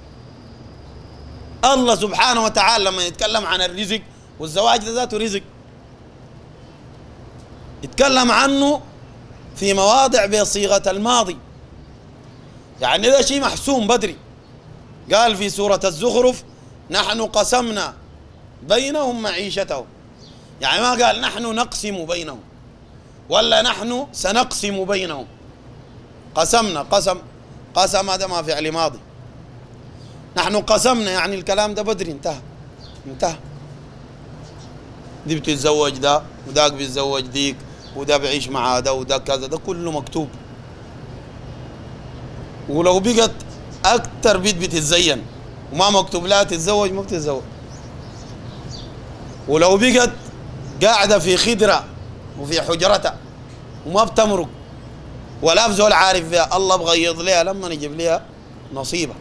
الله سبحانه وتعالى لما يتكلم عن الرزق والزواج ده ذاته رزق يتكلم عنه في مواضع بصيغة الماضي يعني ده شيء محسوم بدري. قال في سورة الزخرف نحن قسمنا بينهم معيشتهم يعني ما قال نحن نقسم بينهم ولا نحن سنقسم بينهم. قسمنا قسم هذا ما فعل ماضي. نحن قسمنا يعني الكلام ده بدري انتهى. دي بتتزوج ده وداك بيتزوج ديك وده بيعيش مع ده وده كذا ده كله مكتوب. ولو بقت أكتر بيت بتتزين وما مكتوب لها تتزوج ما بتتزوج. ولو بقت قاعدة في خدرة وفي حجرتها وما بتمرق ولا في زول عارف فيها الله بغيض لها لما نجيب لها نصيبة.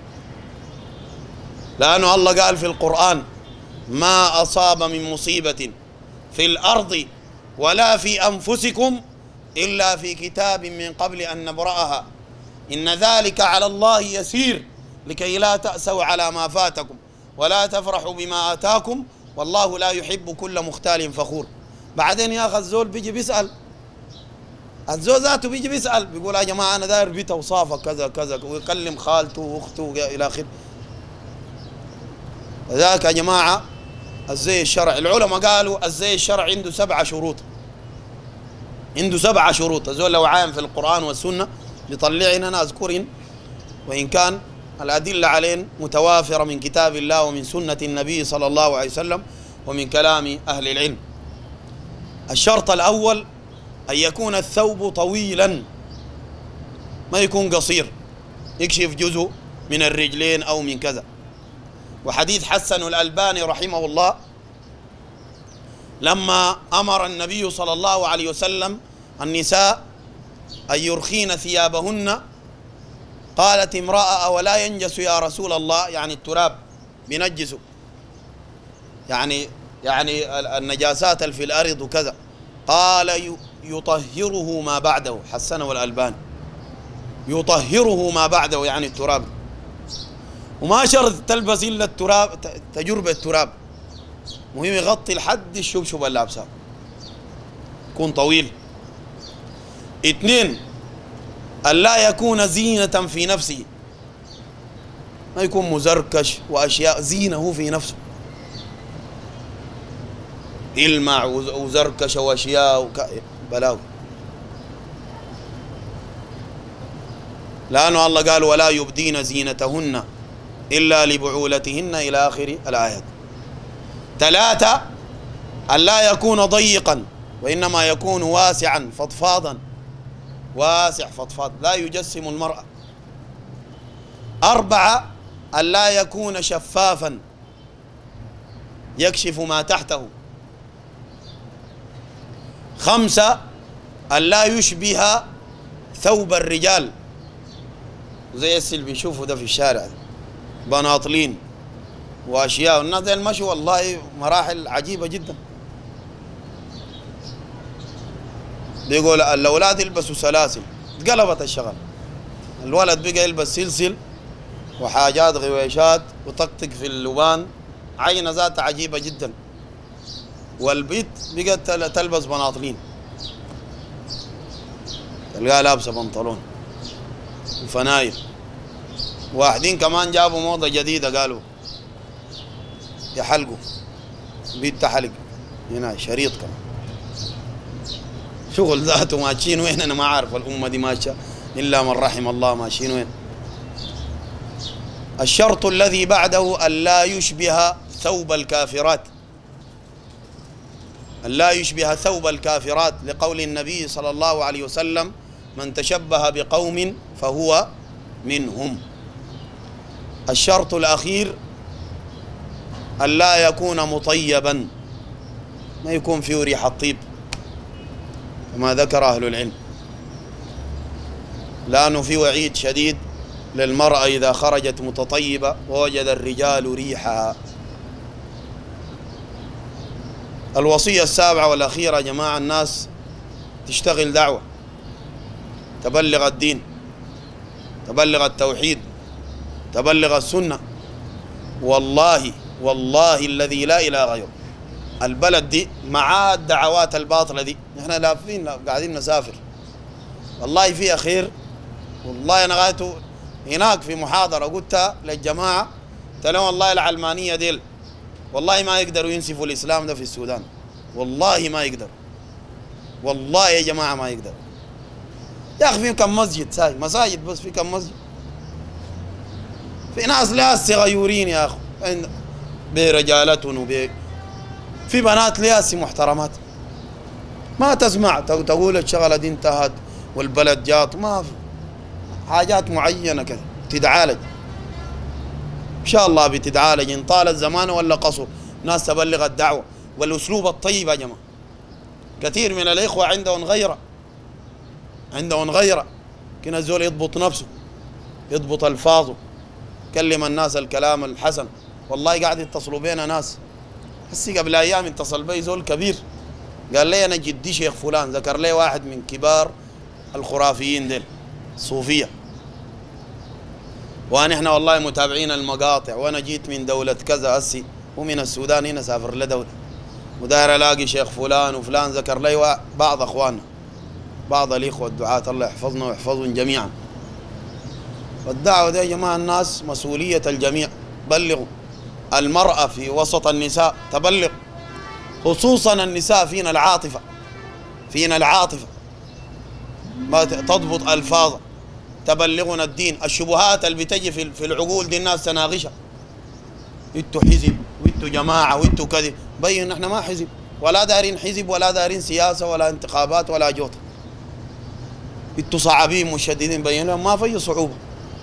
لأنه الله قال في القرآن ما أصاب من مصيبة في الأرض ولا في أنفسكم إلا في كتاب من قبل أن نبرأها إن ذلك على الله يسير لكي لا تأسوا على ما فاتكم ولا تفرحوا بما آتاكم والله لا يحب كل مختال فخور. بعدين يا أخي الزول بيجي بيسأل الزول ذاته بيجي بيسأل بيقول يا جماعة أنا داير بيت أوصافه كذا كذا ويكلم خالته وأخته إلى آخره. ذاك يا جماعة الزي الشرع العلماء قالوا الزي الشرع عنده 7 شروط. عنده 7 شروط. الزول لو عايم في القرآن والسنة بيطلعنا أنا أذكرهن وإن كان الأدلة عليهم متوافرة من كتاب الله ومن سنة النبي صلى الله عليه وسلم ومن كلام أهل العلم. الشرط الأول أن يكون الثوب طويلا ما يكون قصير يكشف جزء من الرجلين أو من كذا. وحديث حسن الألباني رحمه الله لما أمر النبي صلى الله عليه وسلم النساء أن يرخين ثيابهن قالت امرأة أولا ينجس يا رسول الله يعني التراب بينجسوا يعني النجاسات في الأرض وكذا. قال يطهره ما بعده. حسنه الألباني يطهره ما بعده يعني التراب وما شرط تلبس إلا التراب تجرب التراب مهم يغطي لحد الشبشب اللابسة يكون طويل. 2 ألا يكون زينة في نفسه ما يكون مزركش وأشياء زينه في نفسه يلمع وزركش وأشياء بلاوي. لأنه الله قال ولا يبدين زينتهن إلا لبعولتهن إلى آخر الآيات. 3 ألا يكون ضيقا وإنما يكون واسعا فضفاضا واسع فضفاض لا يجسم المرأة. 4 ألا يكون شفافا يكشف ما تحته. 5 أن لا يشبه ثوب الرجال، زي اللي بنشوفه ده في الشارع، بناطلين وأشياء، والناس المشي والله مراحل عجيبة جدا. بيقول الأولاد يلبسوا سلاسل، اتقلبت الشغل، الولد بقى يلبس سلسل وحاجات غويشات وطقطق في اللبان، عينة ذات عجيبة جدا. والبيت بقت تلبس بناطلين، تلقاها لابسة بنطلون وفناير. واحدين كمان جابوا موضة جديدة، قالوا يحلقوا، بيت تحلق هنا شريط كمان، شغل ذاته ماشيين وين؟ أنا ما عارف الأمة دي ماشية إلا من رحم الله، ماشيين وين؟ الشرط الذي بعده أن لا يشبه ثوب الكافرات، أن لا يشبه ثوب الكافرات، لقول النبي صلى الله عليه وسلم: من تشبه بقوم فهو منهم. الشرط الأخير أن لا يكون مطيبا، ما يكون فيه ريح الطيب كما ذكر أهل العلم، لأنه في وعيد شديد للمرأة إذا خرجت متطيبة ووجد الرجال ريحها. الوصية السابعة والأخيرة يا جماعة، الناس تشتغل دعوة، تبلغ الدين، تبلغ التوحيد، تبلغ السنة. والله والله الذي لا إله غيره، البلد دي مع الدعوات الباطلة دي نحن لافين قاعدين نسافر، والله فيها خير. والله أنا غايته هناك في محاضرة قلتها للجماعة، قلت لهم والله العلمانية ديل والله ما يقدروا ينسفوا الإسلام ده في السودان، والله ما يقدر، والله يا جماعة ما يقدر. يا أخي في كم مسجد ساي، مساجد بس في كم مسجد، في ناس لاسي غيورين يا أخي برجالتهم في بنات لاسي محترمات، ما تسمع تقول الشغلة دي انتهت والبلد جات، ما في حاجات معينة كده تتعالج إن شاء الله، بتتعالج إن طال الزمان ولا قصر. ناس تبلغ الدعوة والأسلوب الطيب يا جماعة. كثير من الإخوة عندهم غيرة، عندهم غيرة، كنا الزول يضبط نفسه، يضبط ألفاظه، يكلم الناس الكلام الحسن. والله قاعد يتصلوا بينا ناس، هسي قبل أيام اتصل بي زول كبير قال لي أنا جدي شيخ فلان، ذكر لي واحد من كبار الخرافيين ديل الصوفية، ونحن والله متابعين المقاطع، وأنا جيت من دولة كذا هسي ومن السودان هنا سافر لدولة، وداير ألاقي شيخ فلان وفلان. ذكر لي بعض أخواننا، بعض الإخوة الدعاة، الله يحفظنا ويحفظهم جميعا. والدعوة دي يا جماعة الناس مسؤولية الجميع، بلغوا. المرأة في وسط النساء تبلغ، خصوصا النساء فينا العاطفة، فينا العاطفة، ما تضبط ألفاظها، تبلغنا الدين. الشبهات اللي بتجي في العقول دي الناس تناقشها، انتوا حزب وانتوا جماعة وانتوا كذا، بين نحن ما حزب ولا دارين حزب ولا دارين سياسة ولا انتخابات ولا جوطة. انتوا صعبين مشددين، بين لهم ما في صعوبة،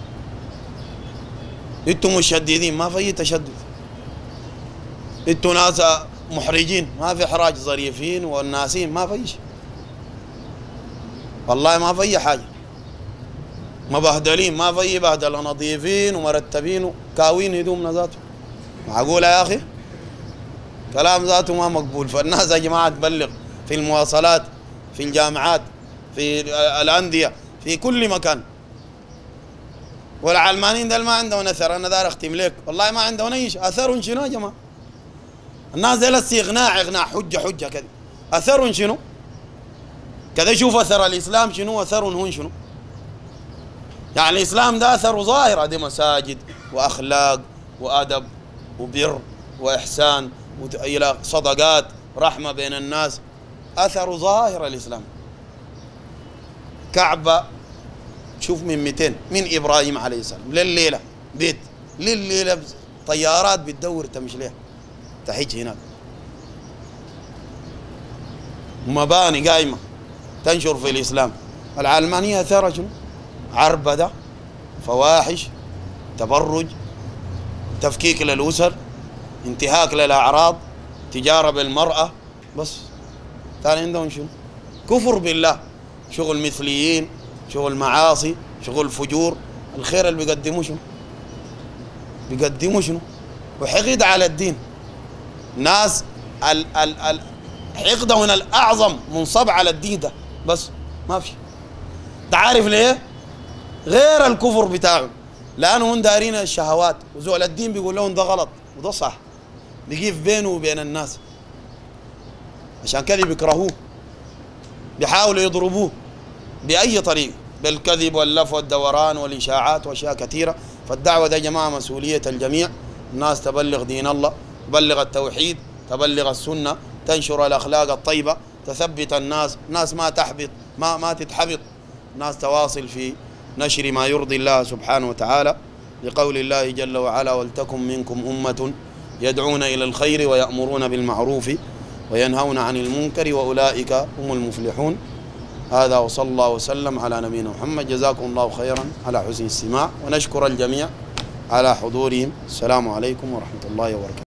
انتوا مشددين ما في تشدد، انتوا ناس محرجين ما في احراج، ظريفين والناسين ما في شيء، والله ما في حاجة، مبهدلين ما في بهدلة، نظيفين ومرتبين وكاوين هدومنا ذاته. معقولة يا أخي؟ كلام ذاته ما مقبول. فالناس يا جماعة تبلغ في المواصلات، في الجامعات، في الأندية، في كل مكان. والعلمانيين دول ما عندهم أثر، أنا دار أختم لك والله ما عندهم أي شيء. أثرهم شنو يا جماعة؟ الناس دول إغناع حجة كذا، أثرهم شنو؟ كذا شوف أثر الإسلام شنو، أثرهم هون شنو؟ يعني الإسلام ده أثره ظاهر، هذه مساجد وأخلاق وأدب وبر وإحسان إلى صدقات، رحمة بين الناس، أثر ظاهر الإسلام. كعبة شوف من 200 من إبراهيم عليه السلام لليلة بيت، لليلة طيارات بتدور تمشي ليها تحج هناك، مباني قايمة تنشر في الإسلام. العلمانية أثرها شنو؟ عربدة، فواحش، تبرج، تفكيك للأسر، انتهاك للأعراض، تجارة بالمرأة، بس ثاني عندهم شنو؟ كفر بالله. شغل مثليين، شغل معاصي، شغل فجور. الخير اللي بيقدموا شنو؟ بيقدموا شنو؟ وحقد على الدين. ناس حقدهم الأعظم منصب على الدين ده بس، ما في. تعرف ليه؟ غير الكفر بتاعه، لأنه هم دارين الشهوات، وزول الدين بيقول لهم ده غلط وده صح، بيقيف بينه وبين الناس. عشان كذا بيكرهوه، بيحاولوا يضربوه بأي طريقة، بالكذب واللف والدوران والإشاعات وأشياء كثيرة. فالدعوة ده يا جماعة مسؤولية الجميع. الناس تبلغ دين الله، تبلغ التوحيد، تبلغ السنة، تنشر الأخلاق الطيبة، تثبت الناس. ناس ما تحبط، ما تتحبط، ناس تواصل في نشر ما يرضي الله سبحانه وتعالى، لقول الله جل وعلا: ولتكن منكم أمة يدعون إلى الخير ويأمرون بالمعروف وينهون عن المنكر وأولئك هم المفلحون. هذا وصلى الله وسلم على نبينا محمد. جزاكم الله خيرا على حسن الاستماع، ونشكر الجميع على حضورهم. السلام عليكم ورحمة الله وبركاته.